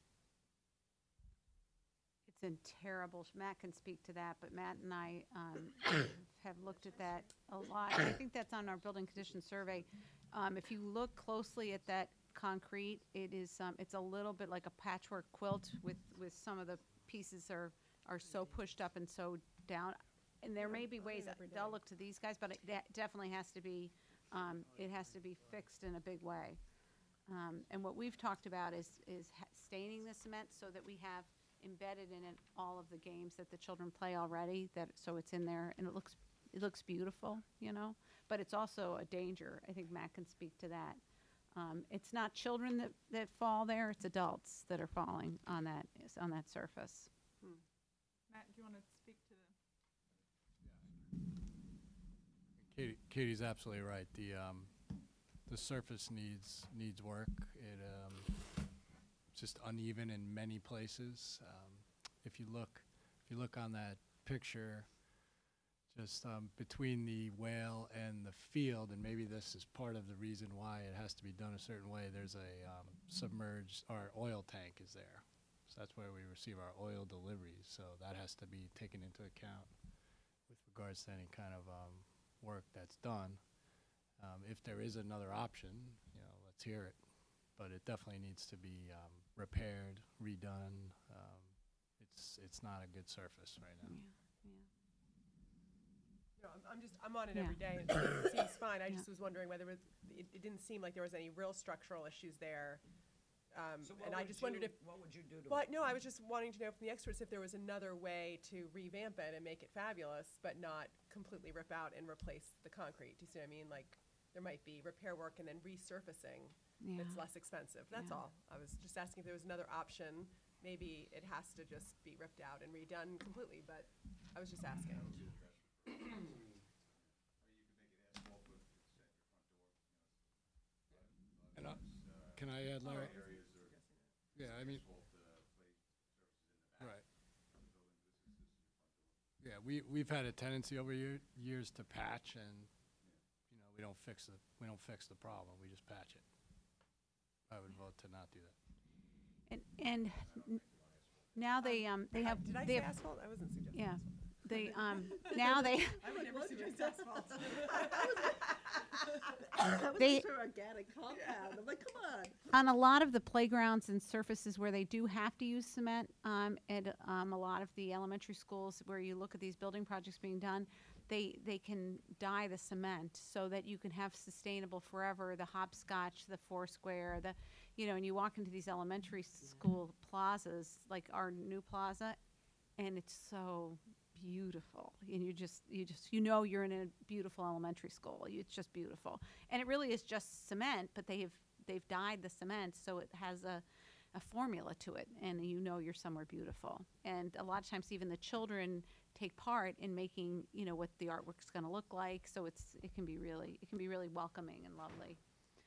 It's in terrible, sh- Matt can speak to that, but Matt and I um, have looked at that a lot. I think that's on our building condition survey. Um, If you look closely at that concrete, it is, um, it's a little bit like a patchwork quilt with, with some of the pieces are, are so pushed up and so down. and there may be I'm ways, in every they'll day. look to these guys, but it de- definitely has to be, um, it has to be fixed in a big way. Um, and what we've talked about is, is ha- staining the cement so that we have embedded in it all of the games that the children play already, that, so it's in there, and it looks, it looks beautiful, you know? But it's also a danger. I think Matt can speak to that. Um, it's not children that, that fall there, it's adults that are falling on that, is- on that surface. Matt, do you want to speak to the? Katie, Katie's absolutely right. The, um, the surface needs, needs work. It, um, it's just uneven in many places. Um, if you look, if you look on that picture, just, um, between the whale and the field, and maybe this is part of the reason why it has to be done a certain way, there's a, um, submerged, our oil tank is there. So that's where we receive our oil deliveries, so that has to be taken into account with regards to any kind of, um, work that's done. Um, if there is another option, you know, let's hear it. But it definitely needs to be um, repaired, redone. Um, it's it's not a good surface right now. No, I'm, I'm just, I'm on it Yeah. every day, and it seems fine. I Yeah. just was wondering whether it, it it didn't seem like there was any real structural issues there. Um, So what and I would just wondered you- if. what would you do to Well, it? no, I was just wanting to know from the experts if there was another way to revamp it and make it fabulous, but not completely rip out and replace the concrete. Do you see what I mean? Like, there might be repair work and then resurfacing that's Yeah. less expensive. That's Yeah. all. I was just asking if there was another option. Maybe it has to just be ripped out and redone completely, but I was just asking. And I- can I add, Larry? Yeah, I mean. Right. Yeah, we, we've had a tendency over year, years to patch and, you know, we don't fix the, we don't fix the problem, we just patch it. I would vote to not do that. And, and n- now they, um, they have, Did I they say have, asphalt? I wasn't suggesting. yeah, asphalt. they, um, now they, I would never suggest asphalt. That was They- just for organic compound. I'm like, come on. on a lot of the playgrounds and surfaces where they do have to use cement, um, and, um, a lot of the elementary schools where you look at these building projects being done, they, they can dye the cement so that you can have sustainable forever, the hopscotch, the foursquare, the, you know, and you walk into these elementary school plazas, like our new plaza, and it's so beautiful, and you just, you just, you know you're in a beautiful elementary school. You- It's just beautiful. And it really is just cement, but they have, they've dyed the cement, so it has a, a formula to it, and you know you're somewhere beautiful. And a lot of times, even the children take part in making, you know, what the artwork's gonna look like, so it's, it can be really, it can be really welcoming and lovely.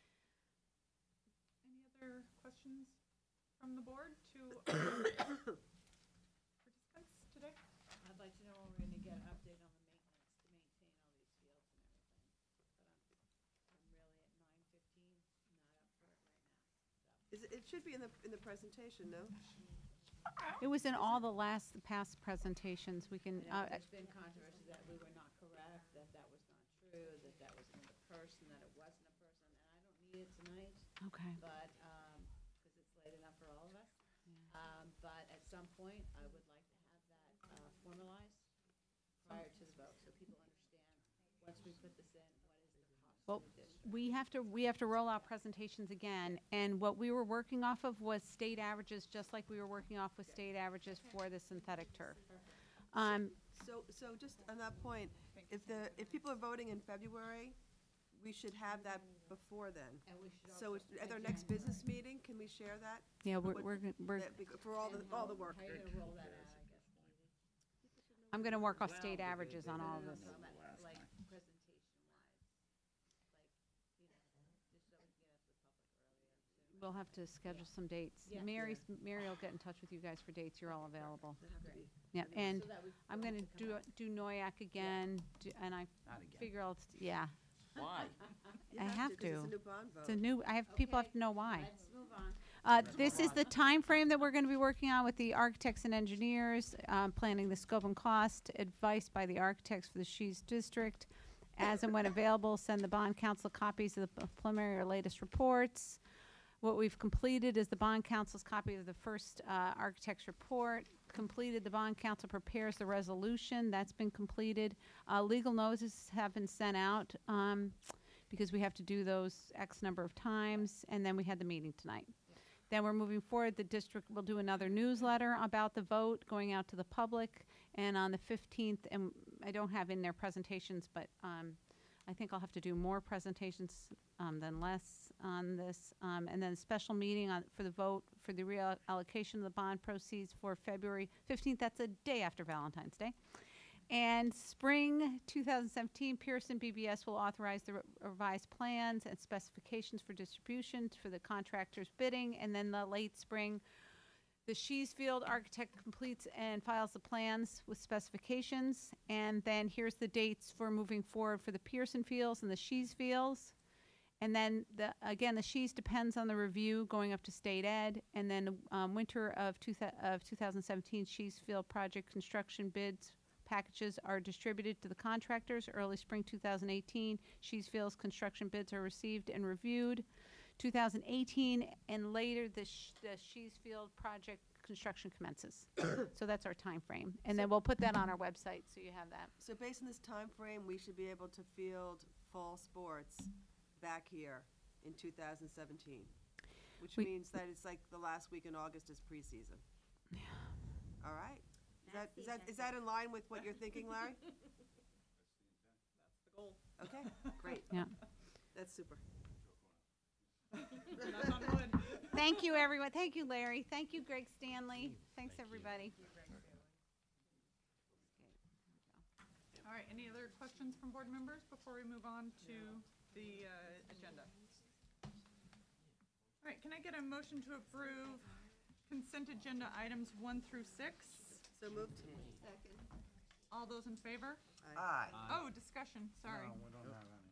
Any other questions from the board to our participants today? I'd like to know when we're gonna get an update on the maintenance to maintain all these fields and everything. But I'm, I'm really at nine fifteen, not up for it right now. Is it, it should be in the, in the presentation, no? It was in all the last, past presentations. We can, I know uh, there's been controversy that we were not correct, that that was not true, that that was in the person, that it wasn't a person, and I don't need it tonight. Okay. But, um 'cause it's late enough for all of us. Um, but at some point, I would like to have that, uh, formalized prior to the vote, so people understand, once we put this in, what is the cost Well, to the district? we have to, we have to roll out presentations again, and what we were working off of was state averages, just like we were working off with state averages for the synthetic turf. Um, So, so just on that point, if the, if people are voting in February, we should have that before then. And we should So also at our next business meeting, can we share that? Yeah, we're, What- we're, gon- we're, that bec- For all the, all the work. How are you gonna roll that out, I guess, Katie? I'm gonna work off state averages on all of No, this. no, no, but, like, presentation-wise, like, you know, just so we can get out to the public earlier, too. We'll have to schedule some dates. Yeah. Mary's, Mary will get in touch with you guys for dates, you're all available. That have to be. Yeah, and So that we I'm don't gonna have to come do, back. do Noyak again, do- and I Not again. figure I'll, yeah. Why? You I have 'cause It's to. a new bond vote. It's a new, I have, people have Okay, to know why. Let's move on. Uh, This is the time frame that we're going to be working on with the architects and engineers, um, planning the scope and cost, advice by the architects for the Shees District. As and when available, send the bond council copies of the preliminary or latest reports. What we've completed is the bond council's copy of the first uh, architect's report, completed. The bond council prepares the resolution. That's been completed. Uh, legal notices have been sent out, um, because we have to do those X number of times, and then we had the meeting tonight. Then we're moving forward. The district will do another newsletter about the vote, going out to the public. And on the fifteenth, and I don't have in there presentations, but um, I think I'll have to do more presentations um, than less on this. Um, and then a special meeting on, for the vote for the reallocation of the bond proceeds for February fifteenth. That's a day after Valentine's Day. And spring two thousand seventeen, Pearson B B S will authorize the re- revised plans and specifications for distribution for the contractor's bidding. And then the late spring, the Sheesfield architect completes and files the plans with specifications. And then here's the dates for moving forward for the Pearson Fields and the Sheesfields. And then, the, again, the Shees depends on the review going up to state ed. And then um, winter of, two th- of two thousand seventeen, Sheesfield project construction bids packages are distributed to the contractors. Early spring two thousand eighteen, Sheesfield's construction bids are received and reviewed. two thousand eighteen and later, the, Sh- the Sheesfield project construction commences. So that's our time frame. And then we'll put that on our website, so you have that. So based on this time frame, we should be able to field fall sports back here in two thousand seventeen, which We- means that it's like the last week in August is preseason. Yeah. All right. Is that, is that, is that in line with what you're thinking, Larry? That's the goal. Okay, great. Yeah. That's super. Knock on wood. Thank you, everyone. Thank you, Larry. Thank you, Greg Stanley. Thanks, everybody. All right, any other questions from board members before we move on to the uh, agenda? All right, can I get a motion to approve consent agenda items one through six? So moved. Second. All those in favor? Aye. Oh, discussion, sorry. No, we don't have any.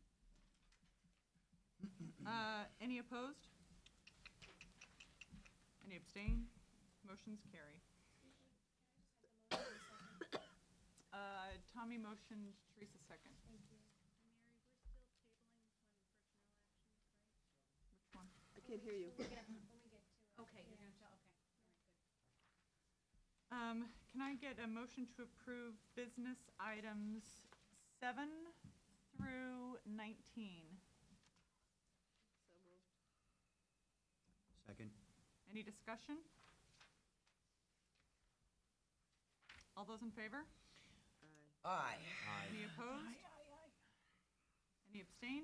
Uh, any opposed? Any abstain? Motion's carry. Uh, Tommy motion, Teresa second. Thank you. Which one? I can't hear you. Okay, you're gonna tell, okay. Um, can I get a motion to approve business items seven through nineteen? So moved. Second. Any discussion? All those in favor? Aye. Any opposed? Any abstain?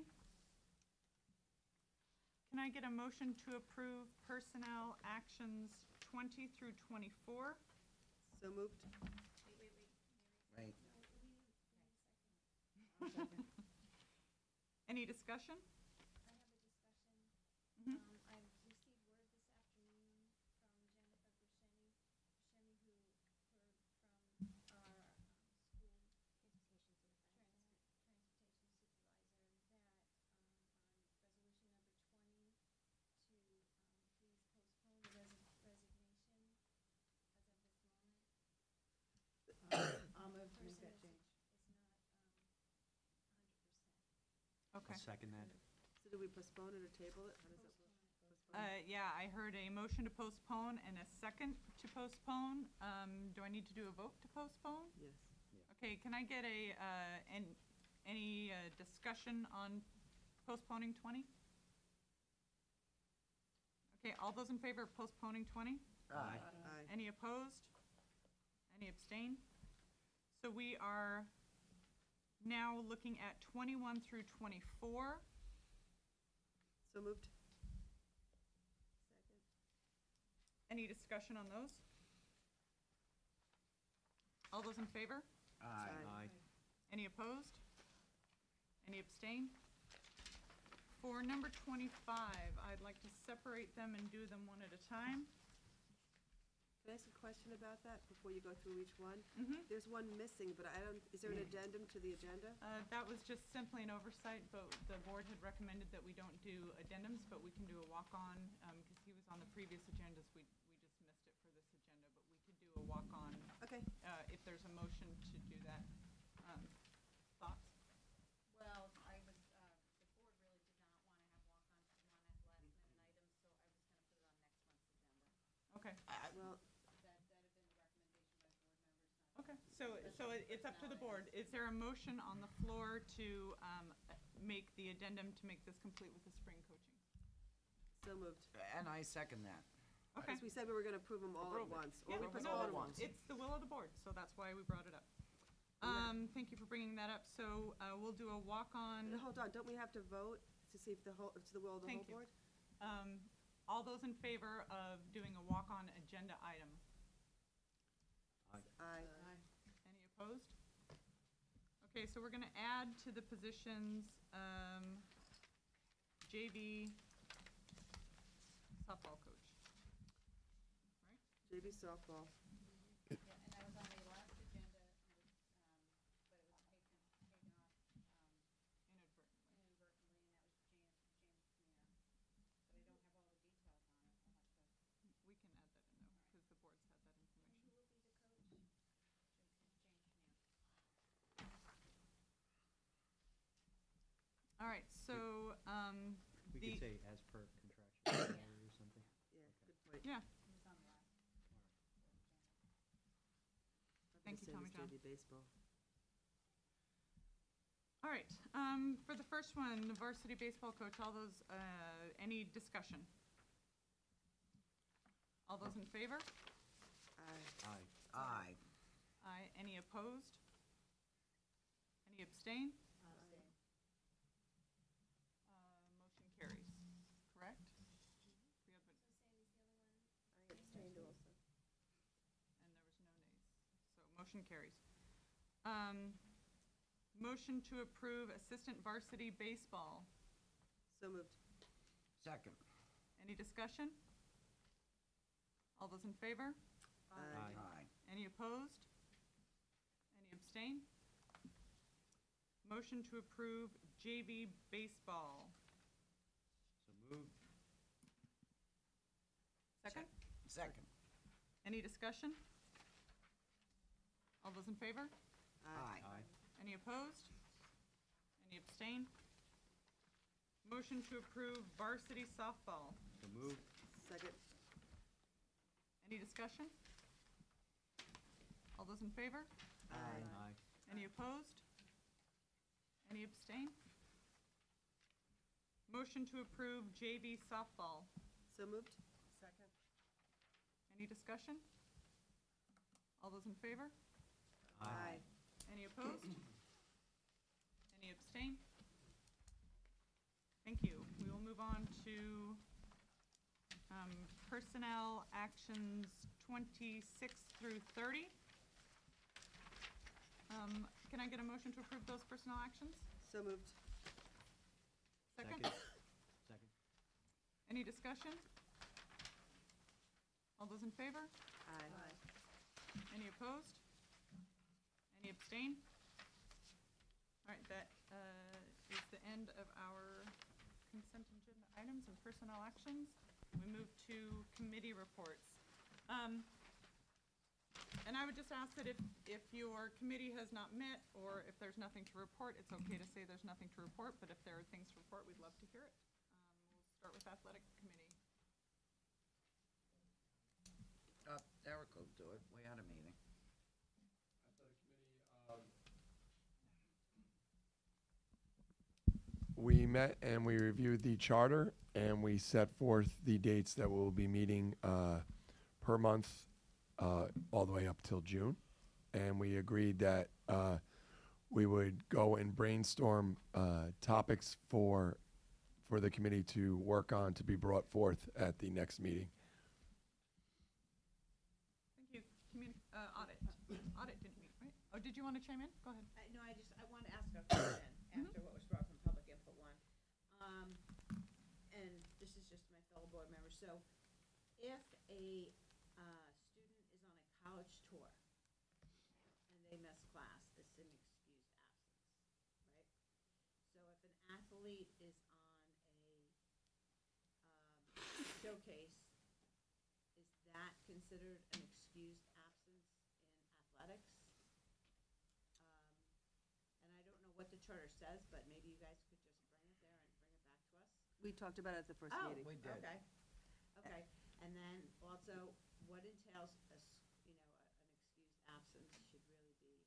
Can I get a motion to approve personnel actions twenty through twenty-four? So moved. Right. Any discussion? Um, Mhm. I received word this afternoon from Jennifer Buscemi, Buscemi who, for, from our um, school transportation supervisor, transportation supervisor, that um, on resolution number twenty to um, please postpone the resi- resignation as of this moment. I'll move to make that Person change. is not um, one hundred percent. Okay. Second that. So do we postpone it or table it? How does that work? Postpone? Uh, yeah, I heard a motion to postpone and a second to postpone. Um, do I need to do a vote to postpone? Yes. Okay, can I get a, uh, an, any, uh, discussion on postponing twenty? Okay, all those in favor of postponing twenty? Aye. Aye. Any opposed? Any abstain? So we are now looking at twenty-one through twenty-four. So moved. Any discussion on those? All those in favor? Aye. Aye. Any opposed? Any abstain? For number twenty-five, I'd like to separate them and do them one at a time. Can I ask a question about that before you go through each one? Mhm. There's one missing, but I don't, is there an addendum to the agenda? Uh, that was just simply an oversight, but the board had recommended that we don't do addendums, but we can do a walk-on, um, because he was on the previous agendas, we, we just missed it for this agenda, but we could do a walk-on, Okay. uh, if there's a motion to do that. Um, thoughts? Well, I was, uh, the board really did not want to have walk-ons, did not have last-minute items, so I was gonna put it on next month's agenda. Okay. Well, That, that'd have been the recommendation so, so it- it's up to the board. Is there a motion on the floor to um, make the addendum to make this complete with the spring coaching? So moved. And I second that. Okay. Because we said we were gonna approve them all at once, or Yeah, we no, postpone them it's- once. It's the will of the board, so that's why we brought it up. Um, thank you for bringing that up. So, uh, we'll do a walk-on. And hold on, don't we have to vote to see if the whole, it's the will of the whole Thank you. board? Um, all those in favor of doing a walk-on agenda item? Aye. Any opposed? Okay, so we're gonna add to the positions, um, J V softball coach. J V softball. Yeah, and that was on the last agenda, and it was, um, but it was taken, taken off, um, Inadvertently. inadvertently, and that was James, James Camino. But I don't have all the details on it, I'll have to. We can add that in though, because the board's had that information. James Camino. All right, so, um, We the. could say as per contractual or something. Yeah, good point. Yeah, It was on the last. Thank you, Tommy John. J V baseball. all right, um, for the first one, the varsity baseball coach, all those, uh, any discussion? All those in favor? Aye. Aye. Aye. Aye. Any opposed? Any abstain? Uh, motion carries, correct? We have a- I abstained also. And there was no nays, so motion carries. Um, motion to approve assistant varsity baseball. So moved. Second. Any discussion? All those in favor? Aye. Aye. Any opposed? Any abstain? Motion to approve J V baseball. So moved. Second? Second. Any discussion? All those in favor? Aye. Aye. Any opposed? Any abstain? Motion to approve varsity softball. So moved. Second. Any discussion? All those in favor? Aye. Aye. Any opposed? Any abstain? Motion to approve J V softball. So moved. Second. Any discussion? All those in favor? Aye. Any opposed? Any abstain? Thank you. We will move on to um, personnel actions twenty-six through thirty. Um, Can I get a motion to approve those personnel actions? So moved. Second? Second. Any discussion? All those in favor? Aye. Any opposed? Any abstain? All right, that uh, is the end of our consent agenda items and personnel actions. We move to committee reports. Um, And I would just ask that if, if your committee has not met, or if there's nothing to report, it's okay to say there's nothing to report, but if there are things to report, we'd love to hear it. Um, We'll start with athletic committee. Uh, Eric will do it. We had a meeting. Athletic committee, um, we met and we reviewed the charter, and we set forth the dates that we'll be meeting uh, per month uh, all the way up till June. And we agreed that uh, we would go and brainstorm uh, topics for for the committee to work on to be brought forth at the next meeting. Thank you. Communi- uh, audit. Audit didn't meet, right? Oh, did you want to chime in? Go ahead. I, no, I just, I want to ask a question after what was brought from public input one. Um, and this is just my fellow board members. So if a, uh, student is on a college tour and they miss class, it's an excused absence, right? So if an athlete is on a, um, showcase, is that considered an excused absence in athletics? Um, And I don't know what the charter says, but maybe you guys could just bring it there and bring it back to us? We talked about it at the first Oh, meeting. We did. okay, okay. And then also, what entails a, s- you know, a- an excused absence should really be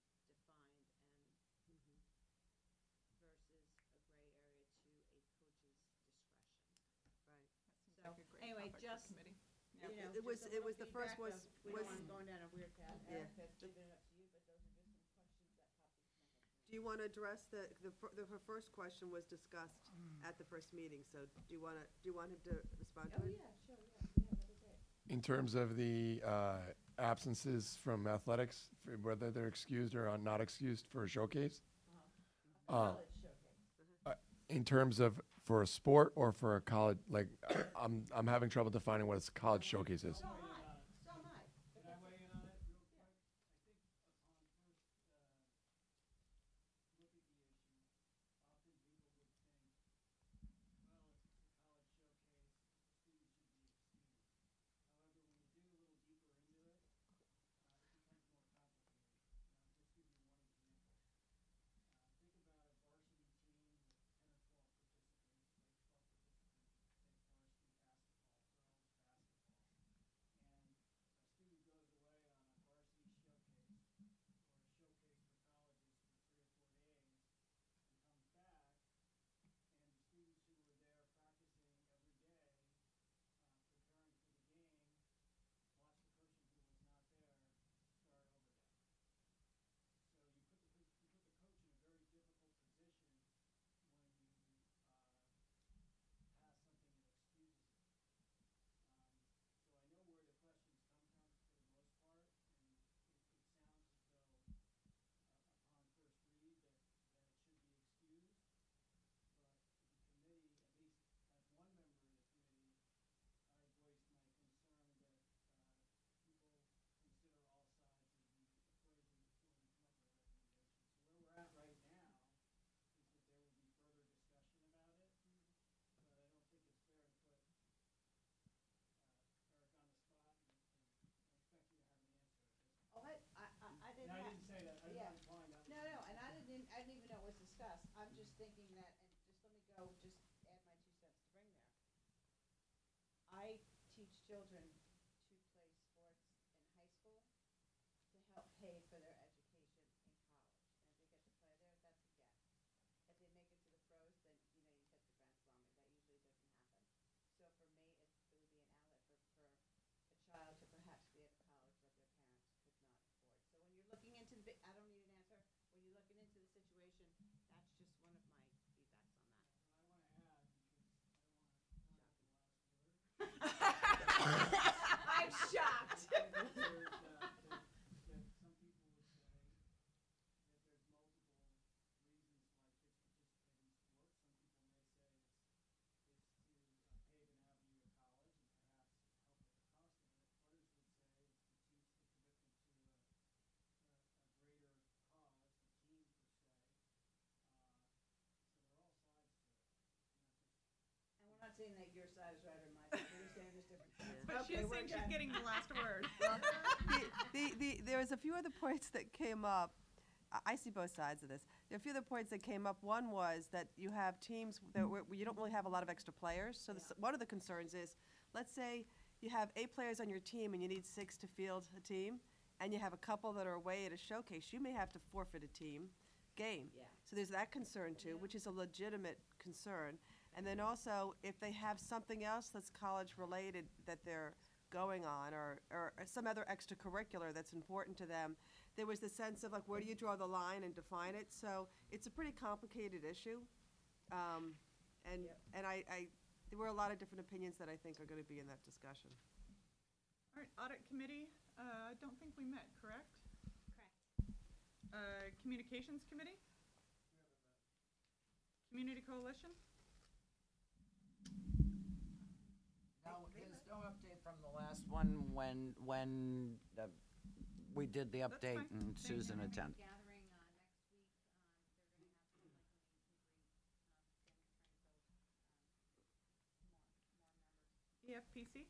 might topic for just, committee. you know, It was- just a it little was- the first feedback was- of, we don't was- want 'em going down a weird path. Yeah. Eric has given it up to you, but those are just some questions that popped into my head. Do you want to address the, the, fir- the, her first question was discussed at the first meeting, so do you want to, do you want him to respond to Oh, it? yeah, sure, yeah, yeah, that'd be great. In terms of the uh, absences from athletics, f- whether they're excused or are not excused for a showcase? Uh, College showcase. uh, In terms of for a sport or for a college, like, I- I'm, I'm having trouble defining what a college showcase is. So am I, so am I. Can I weigh in on it real quick? I think upon first, uh, look at the issue, often people would think, well, if it's a college showcase, students should be excused. However, when you dig a little deeper into it, uh, it becomes more complicated. And I'll just give you one example. Uh, think about a varsity team with ten or twelve participants, say twelve participants, say varsity basketball, girls basketball. And a student goes away on a varsity showcase or a showcase for colleges for three or four days and comes back, and the students who were there practicing every day, uh, preparing for the game, watch the person who was not there start over again. So you put the, pos- you put the coach in a very difficult position when you, uh, pass something that excuses it. Um, so I know where the questions come from for the most part, and it, it sounds as though, uh, upon first read, that, that it should be excused. But the committee, at least as one member of the committee, I voiced my concern that, uh, people consider all sides of the equation before we come up with a recommendation. So where we're at right now is that there will be further discussion about it, but I don't think it's fair to put, uh, Eric on the spot, and, and I expect you to have an answer at this point. Oh, I, I, I- I didn't No, I have. didn't say that. I was Yeah. not implying that. No, no, and I didn't, even- I didn't even know it was discussed. I'm just thinking that, and just let me go, just add my two cents to bring there. I teach children to play sports in high school to help pay for their education in college. And if they get to play there, that's a get. If they make it to the pros, then, you know, you hit the grand slam. That usually doesn't happen. So for me, it, it would be an outlet for, for a child to perhaps be at a college that their parents could not afford. So when you're looking into the, big- I don't need an answer, when you're looking into the situation, that's just one of my feedbacks on that. I want to add, because I don't want to have the last word. I'm shocked. There's, uh, that, that some people would say that there's multiple reasons why kids participate in sports. Some people may say it's, it's to uh, pave an avenue to college and perhaps help with the cost of it. Others would say it's to teach the commitment to a, a, a greater cause, the team per se. Uh, so there are all sides to it, not just And we're not saying that your side is right or my side, we're saying there's different sides. But Okay, she's we're saying she's done. getting the last word. the, the, the, there was a few other points that came up. I, I see both sides of this. There are a few other points that came up. One was that you have teams that where, where you don't really have a lot of extra players. So this, one of the concerns is, let's say you have eight players on your team and you need six to field a team, and you have a couple that are away at a showcase. You may have to forfeit a team game. Yeah. So there's that concern too, which is a legitimate concern. And then also, if they have something else that's college-related that they're going on, or, or some other extracurricular that's important to them, there was the sense of like, where do you draw the line and define it? So it's a pretty complicated issue. Um, and, and I, I, there were a lot of different opinions that I think are gonna be in that discussion. All right, audit committee, uh, I don't think we met, correct? Correct. Uh, communications committee? Community coalition? No, there's no update from the last one when, when uh, we did the That's update fine. and Thank you. Susan attended. Gathering, uh, next week, um, they're gonna have something like a meet and greet, um, Dan's trying to build, um, more, more members. E F P C?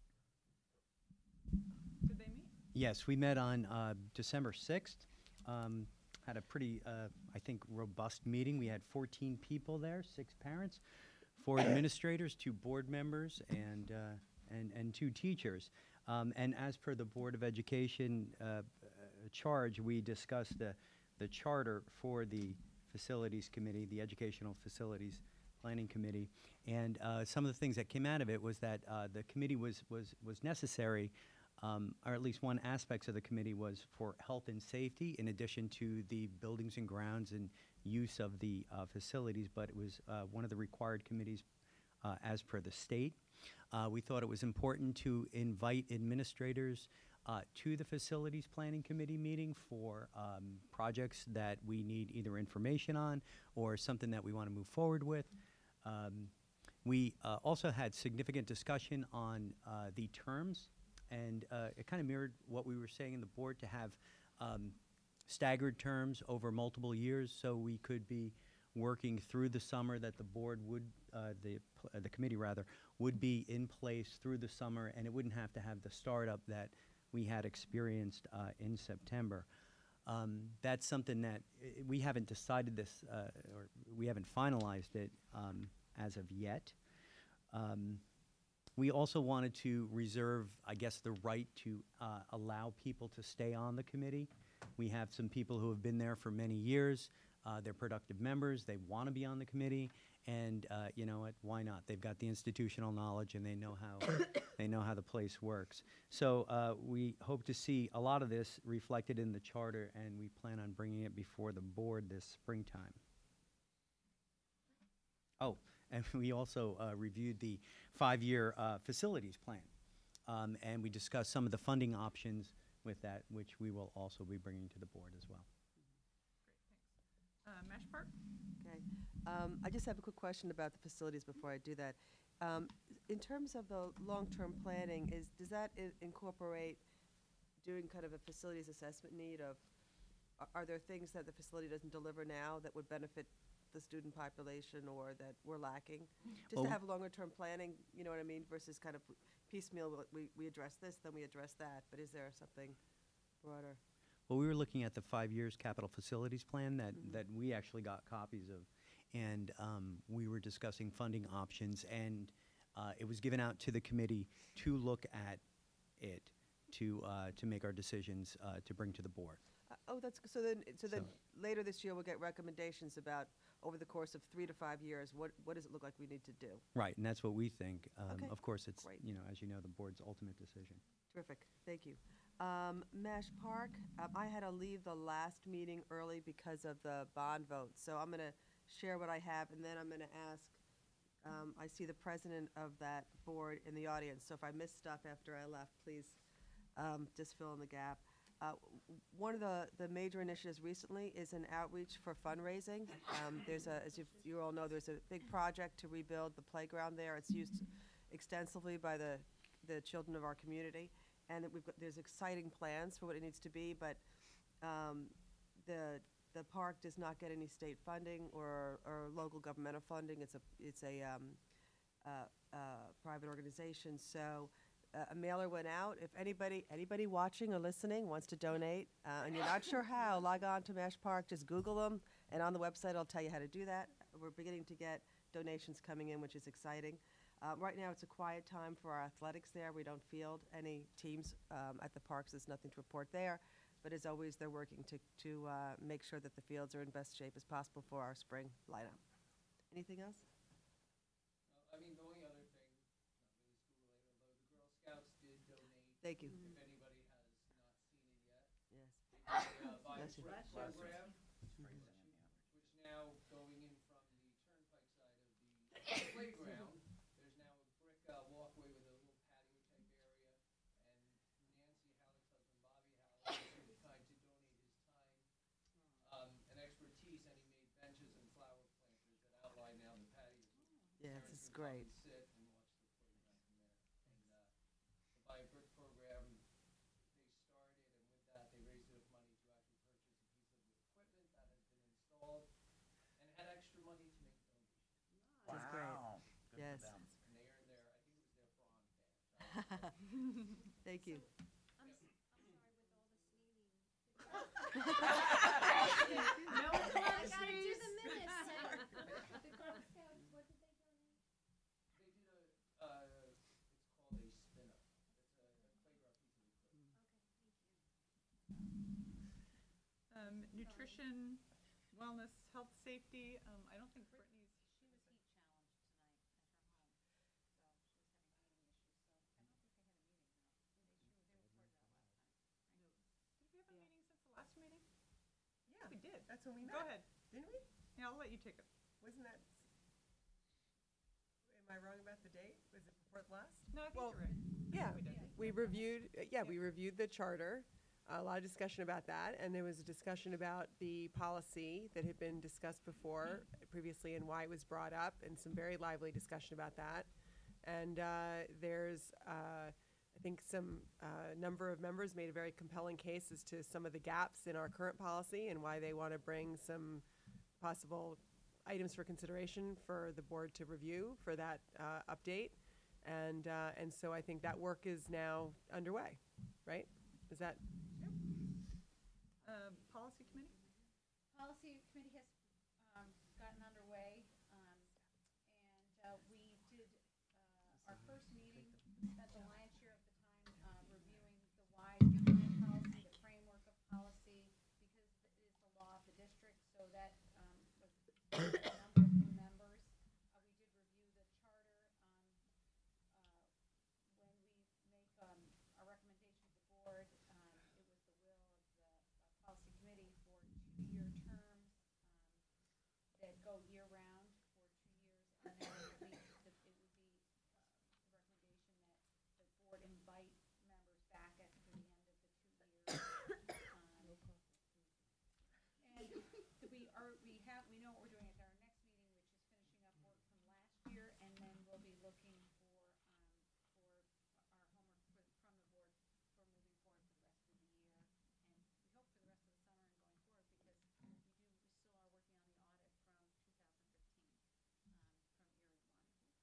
Did they meet? Yes, we met on uh, December sixth. Um, Had a pretty, uh, I think, robust meeting. We had fourteen people there, six parents, four administrators, two board members, and, uh, and, and two teachers. Um, And as per the Board of Education uh, uh, charge, we discussed the, the charter for the Facilities Committee, the Educational Facilities Planning Committee. And uh, some of the things that came out of it was that uh, the committee was, was, was necessary, um, or at least one aspect of the committee was for health and safety, in addition to the buildings and grounds and use of the uh, facilities, but it was uh, one of the required committees uh, as per the state. Uh, we thought it was important to invite administrators uh, to the Facilities Planning Committee meeting for um, projects that we need either information on or something that we want to move forward with. Um, we uh, also had significant discussion on uh, the terms, and uh, it kind of mirrored what we were saying in the board, to have um, staggered terms over multiple years, so we could be working through the summer, that the board would, uh, the, pl- uh, the committee rather, would be in place through the summer, and it wouldn't have to have the startup that we had experienced uh, in September. Um, that's something that uh, we haven't decided this, uh, or we haven't finalized it um, as of yet. Um, we also wanted to reserve, I guess, the right to uh, allow people to stay on the committee. We have some people who have been there for many years. Uh, they're productive members. They want to be on the committee, and uh, you know what? Why not? They've got the institutional knowledge, and they know how they know how the place works. So uh, we hope to see a lot of this reflected in the charter, and we plan on bringing it before the board this springtime. Oh, and we also uh, reviewed the five-year uh, facilities plan, um, and we discussed some of the funding options with that, which we will also be bringing to the board as well. Uh, Mesh Park? Okay. Um, I just have a quick question about the facilities before I do that. Um, in terms of the long-term planning, is, does that i- incorporate doing kind of a facilities assessment need of, are- are there things that the facility doesn't deliver now that would benefit the student population or that we're lacking? Just Well- to have longer-term planning, you know what I mean, versus kind of piecemeal, we- we, we address this, then we address that, but is there something broader? Well, we were looking at the five years capital facilities plan that, that we actually got copies of. And um, we were discussing funding options, and uh, it was given out to the committee to look at it, to, uh, to make our decisions uh, to bring to the board. Uh, Oh, that's, g- so then, so then So- later this year, we'll get recommendations about, over the course of three to five years, what, what does it look like we need to do? Right, and that's what we think. Um, Okay, Of course, it's, great. you know, as you know, the board's ultimate decision. Terrific, thank you. Um, Mesh Park, um, I had to leave the last meeting early because of the bond vote, so I'm gonna share what I have, and then I'm gonna ask, um, I see the president of that board in the audience, so if I missed stuff after I left, please, um, just fill in the gap. Uh, w- One of the, the major initiatives recently is an outreach for fundraising. Um, There's a, as you, you all know, there's a big project to rebuild the playground there. It's used extensively by the, the children of our community. And that we've got, there's exciting plans for what it needs to be, but um, the, the park does not get any state funding or, or local governmental funding. It's a, it's a um, uh, uh, private organization. So uh, a mailer went out. If anybody, anybody watching or listening wants to donate, uh, and you're not sure how, log on to Mesh Park, just Google them, and on the website I'll tell you how to do that. We're beginning to get donations coming in, which is exciting. Uh, right now, it's a quiet time for our athletics there. We don't field any teams um, at the parks. There's nothing to report there. But as always, they're working to, to uh, make sure that the fields are in best shape as possible for our spring lineup. Anything else? I mean, the only other thing, not really school related, although the Girl Scouts did donate. Thank you. If anybody has not seen it yet. Yes. They did, uh, buy a Bless you. brick Bless you. program, which now going in from the turnpike side of the playground, there's now a brick uh, walkway with a little patio type area. And Nancy Halleck's husband, Bobby Halleck, was so kind to donate his time um, and expertise, and he made benches and flower planters that outline now the patio. Yes, Parents it's can come great. and sit and watch the playground from there. And uh, the Buy a Brick program, they started, and with that, they raised enough money to actually purchase a piece of the equipment that had been installed and had extra money to make donations. That's great. Wow. Good for Yes. them. And they earned their, I think it was their bronze badge. Thank you. I'm, s- I'm sorry with all the sneezing. No one's allowed I to gotta do sneeze. the minutes. The Girl Scouts, what did they donate? They did a, uh, it's called a spin-up. It's a, a playground piece of equipment. Um, nutrition, wellness, health, safety, um, I don't think Brittany's. She was heat when we met. Go ahead. Didn't we? Yeah, I'll let you take it. Wasn't that, am I wrong about the date? Was it before the last? No, I think Well, you're right. Yeah, We did. we reviewed, uh, yeah, we reviewed the charter, a lot of discussion about that, and there was a discussion about the policy that had been discussed before, previously, and why it was brought up, and some very lively discussion about that. And uh, there's, uh, I think, some uh, number of members made a very compelling case as to some of the gaps in our current policy and why they want to bring some possible items for consideration for the board to review for that uh, update. And, uh, and so I think that work is now underway, right? Is that, Um, Policy committee? Policy committee has um, gotten underway, um, and uh, we did uh, our first meeting, spent the lion's share of the time uh, reviewing the WISE behind policy, the framework of policy, because it is the law of the district, so that um, was a number of new members. Uh, we did review the charter. Um, uh, when we make um, a recommendation to the board, um, it was the will of the uh, policy committee for two-year terms um, that go year-round for two years, and then it would be, the- it would be uh, the recommendation that the board invite members back at the end of the two years. Um, And we are, we have, we know what we're doing at our next meeting, which is finishing up work from last year, and then we'll be looking for, um, for our homework for, from the board for moving forward for the rest of the year. And we hope for the rest of the summer and going forward, because we do, we still are working on the audit from two thousand fifteen, um, from Erie one.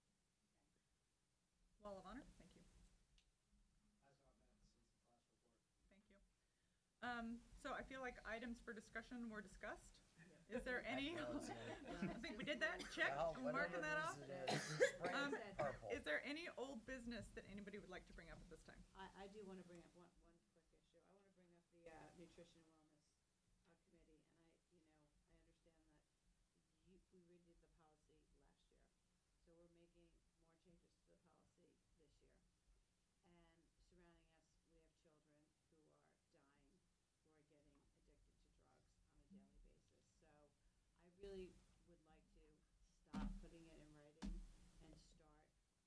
Wall of Honor, thank you. Has not met since the last report. Thank you. Um, so I feel like items for discussion were discussed. Is there any, I think we did that, check, Well, I'm marking that whatever off. it is, it is. Spray Um, is purple. Is there any old business that anybody would like to bring up at this time? I, I do want to bring up one, one quick issue. I want to bring up the uh, Nutrition and Wellness uh, Committee, and I, you know, I understand that you, we redid the policy last year, so we're making more changes to the policy this year. And surrounding us, we have children who are dying, who are getting addicted to drugs on a daily basis. So I really would like to stop putting it in writing and start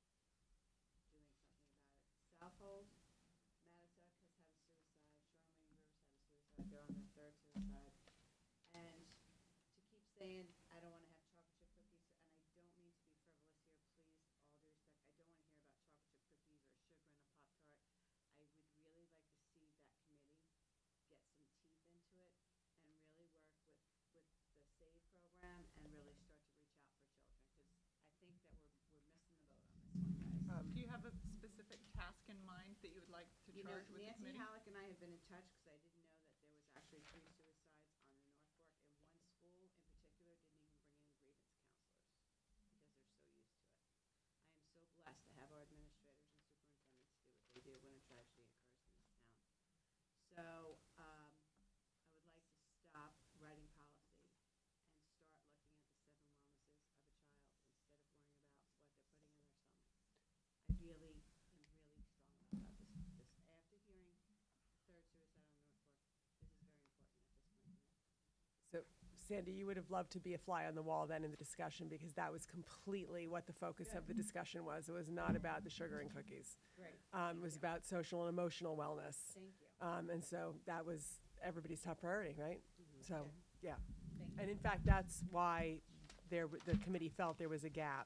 doing something about it. Southold, Mattisook has had a suicide, Charlemagne River's had a suicide, they're on their third suicide. And to keep saying, I don't want to have chocolate chip cookies, and I don't mean to be frivolous here, please, all due respect, I don't want to hear about chocolate chip cookies or sugar in a Pop-Tart. I would really like to see that committee get some teeth into it and really work with, with the SAVE program and really start to reach out for children, because I think that we're, we're missing the boat on this one, guys. Um, Do you have a specific task in mind that you would like to You know, charge with the Nancy committee? Halleck and I have been in touch, because I didn't know that there was actually three suicides on the North Fork, and one school in particular didn't even bring in grievance counselors, because they're so used to it. I am so blessed to have our administrators and superintendents do what they do when a tragedy occurs in this town. So, um, I would like to stop writing policy and start looking at the seven wellnesses of a child instead of worrying about what they're putting in their stomach. I really am really strong about this, this, after hearing the third suicide on the North Fork, this is very important at this point to me. so Sandy, you would have loved to be a fly on the wall then in the discussion, because that was completely what the focus of the discussion was. It was not about the sugar and cookies. Great. Um, it was about social and emotional wellness. Thank you. Um, and so that was everybody's top priority, right? So, Okay. yeah. Thank And in fact, that's why there, w- the committee felt there was a gap.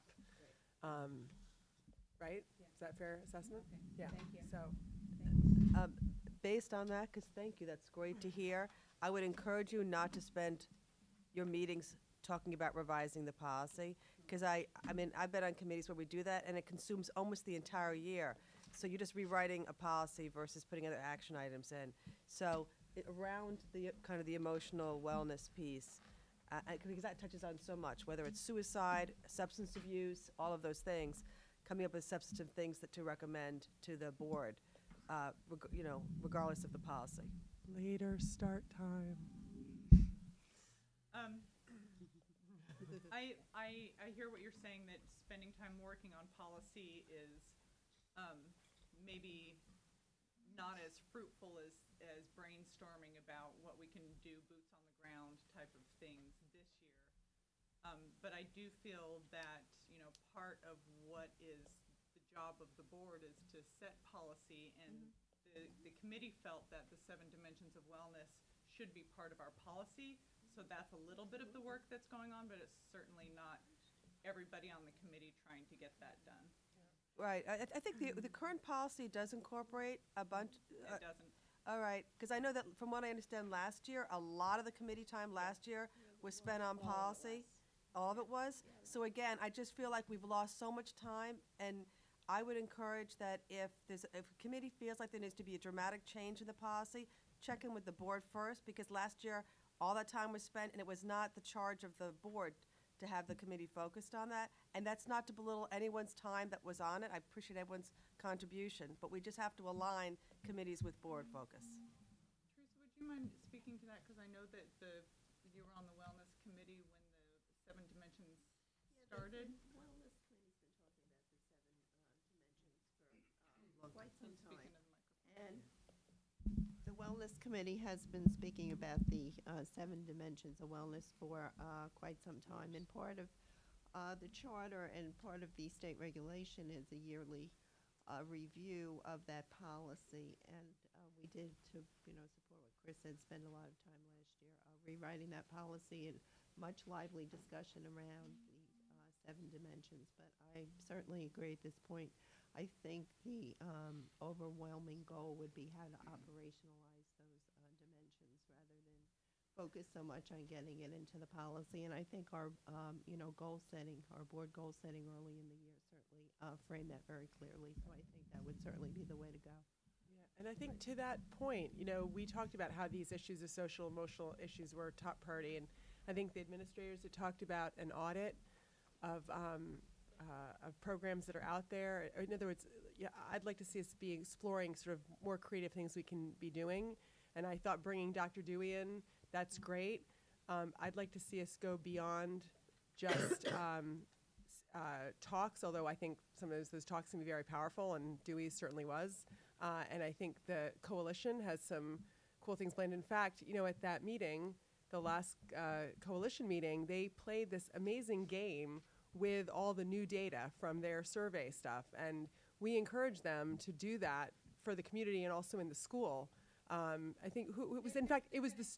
Um, right? Is that fair assessment? Yeah. Thank you. So, Um, Based on that, because thank you, that's great to hear, I would encourage you not to spend your meetings talking about revising the policy, because I, I mean, I've been on committees where we do that, and it consumes almost the entire year. So you're just rewriting a policy versus putting other action items in. So it- around the, kind of the emotional wellness piece, uh, I- because that touches on so much, whether it's suicide, substance abuse, all of those things, coming up with substantive things that to recommend to the board, uh, reg- you know, regardless of the policy. later start time. Um, I, I, I hear what you're saying, that spending time working on policy is, um, maybe not as fruitful as, as brainstorming about what we can do boots on the ground type of things this year. Um, but I do feel that, you know, part of what is the job of the board is to set policy, and the, the committee felt that the seven dimensions of wellness should be part of our policy. So that's a little bit of the work that's going on, but it's certainly not everybody on the committee trying to get that done. Right, I, I think the, the current policy does incorporate a bunch. uh, It doesn't. All right, because I know that from what I understand last year, a lot of the committee time last year was spent on policy. All of it was. So again, I just feel like we've lost so much time, and I would encourage that if there's, if a committee feels like there needs to be a dramatic change in the policy, check in with the board first, because last year, all that time was spent, and it was not the charge of the board to have the committee focused on that. And that's not to belittle anyone's time that was on it. I appreciate everyone's contribution, but we just have to align committees with board focus. Teresa, would you mind speaking to that? Because I know that the, you were on the wellness committee when the seven dimensions started. Wellness committee's been talking about the seven uh, dimensions for uh, quite some Speaking time. of the microphone. And the Wellness Committee has been speaking about the uh, seven dimensions of wellness for uh, quite some time. And part of uh, the charter and part of the state regulation is a yearly uh, review of that policy. And uh, we did, to you know support what Chris said, spend a lot of time last year uh, rewriting that policy, and much lively discussion around the uh, seven dimensions. But I certainly agree at this point. I think the um, overwhelming goal would be how to operationalize those uh, dimensions rather than focus so much on getting it into the policy. And I think our, um, you know, goal setting, our board goal setting early in the year certainly uh, framed that very clearly. So I think that would certainly be the way to go. Yeah, and I think to that point, you know, we talked about how these issues of social emotional issues were top priority, and I think the administrators had talked about an audit of um, uh, of programs that are out there. In other words, yeah, I'd like to see us be exploring sort of more creative things we can be doing. And I thought bringing Doctor Dewey in, that's great. Um, I'd like to see us go beyond just um, s- uh, talks, although I think some of those, those talks can be very powerful, and Dewey certainly was. Uh, and I think the coalition has some cool things planned. In fact, you know, at that meeting, the last uh, coalition meeting, they played this amazing game with all the new data from their survey stuff. And we encourage them to do that for the community and also in the school. Um, I think who, it was, in fact, it was this.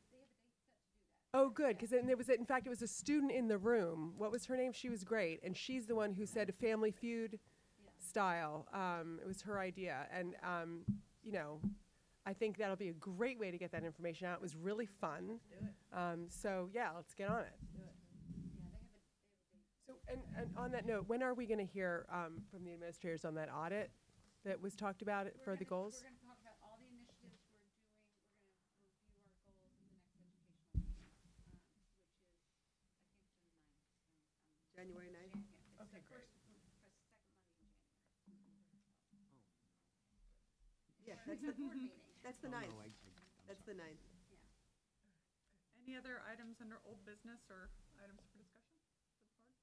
Oh, good, because there was, in fact, it was a student in the room. What was her name? She was great, and she's the one who said Family Feud style. Um, it was her idea, and um, you know, I think that'll be a great way to get that information out. It was really fun. Um, so yeah, let's get on it. So, and, and on that note, when are we going to hear um, from the administrators on that audit that was talked about it for the goals? We're going to talk about all the initiatives we're doing. We're going to review our goals in the next educational meeting, uh, which is, I think, June ninth. January ninth? Okay, great. First, first, second Monday in January. Yeah, that's the Board meeting. That's the ninth. That's the ninth. Yeah. Any other items under old business or items for discussion for the board?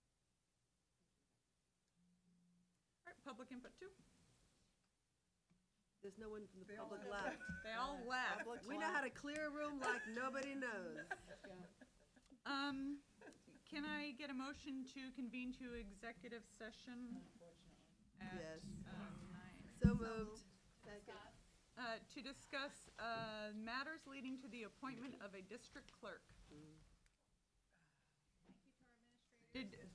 All right, public input two. There's no one from the They all public left. left. They all left. We know how to clear a room like nobody knows. Um, can I get a motion to convene to executive session? At, Yes. um, nine? So moved. Second. Uh, to discuss, uh, matters leading to the appointment of a district clerk. Did,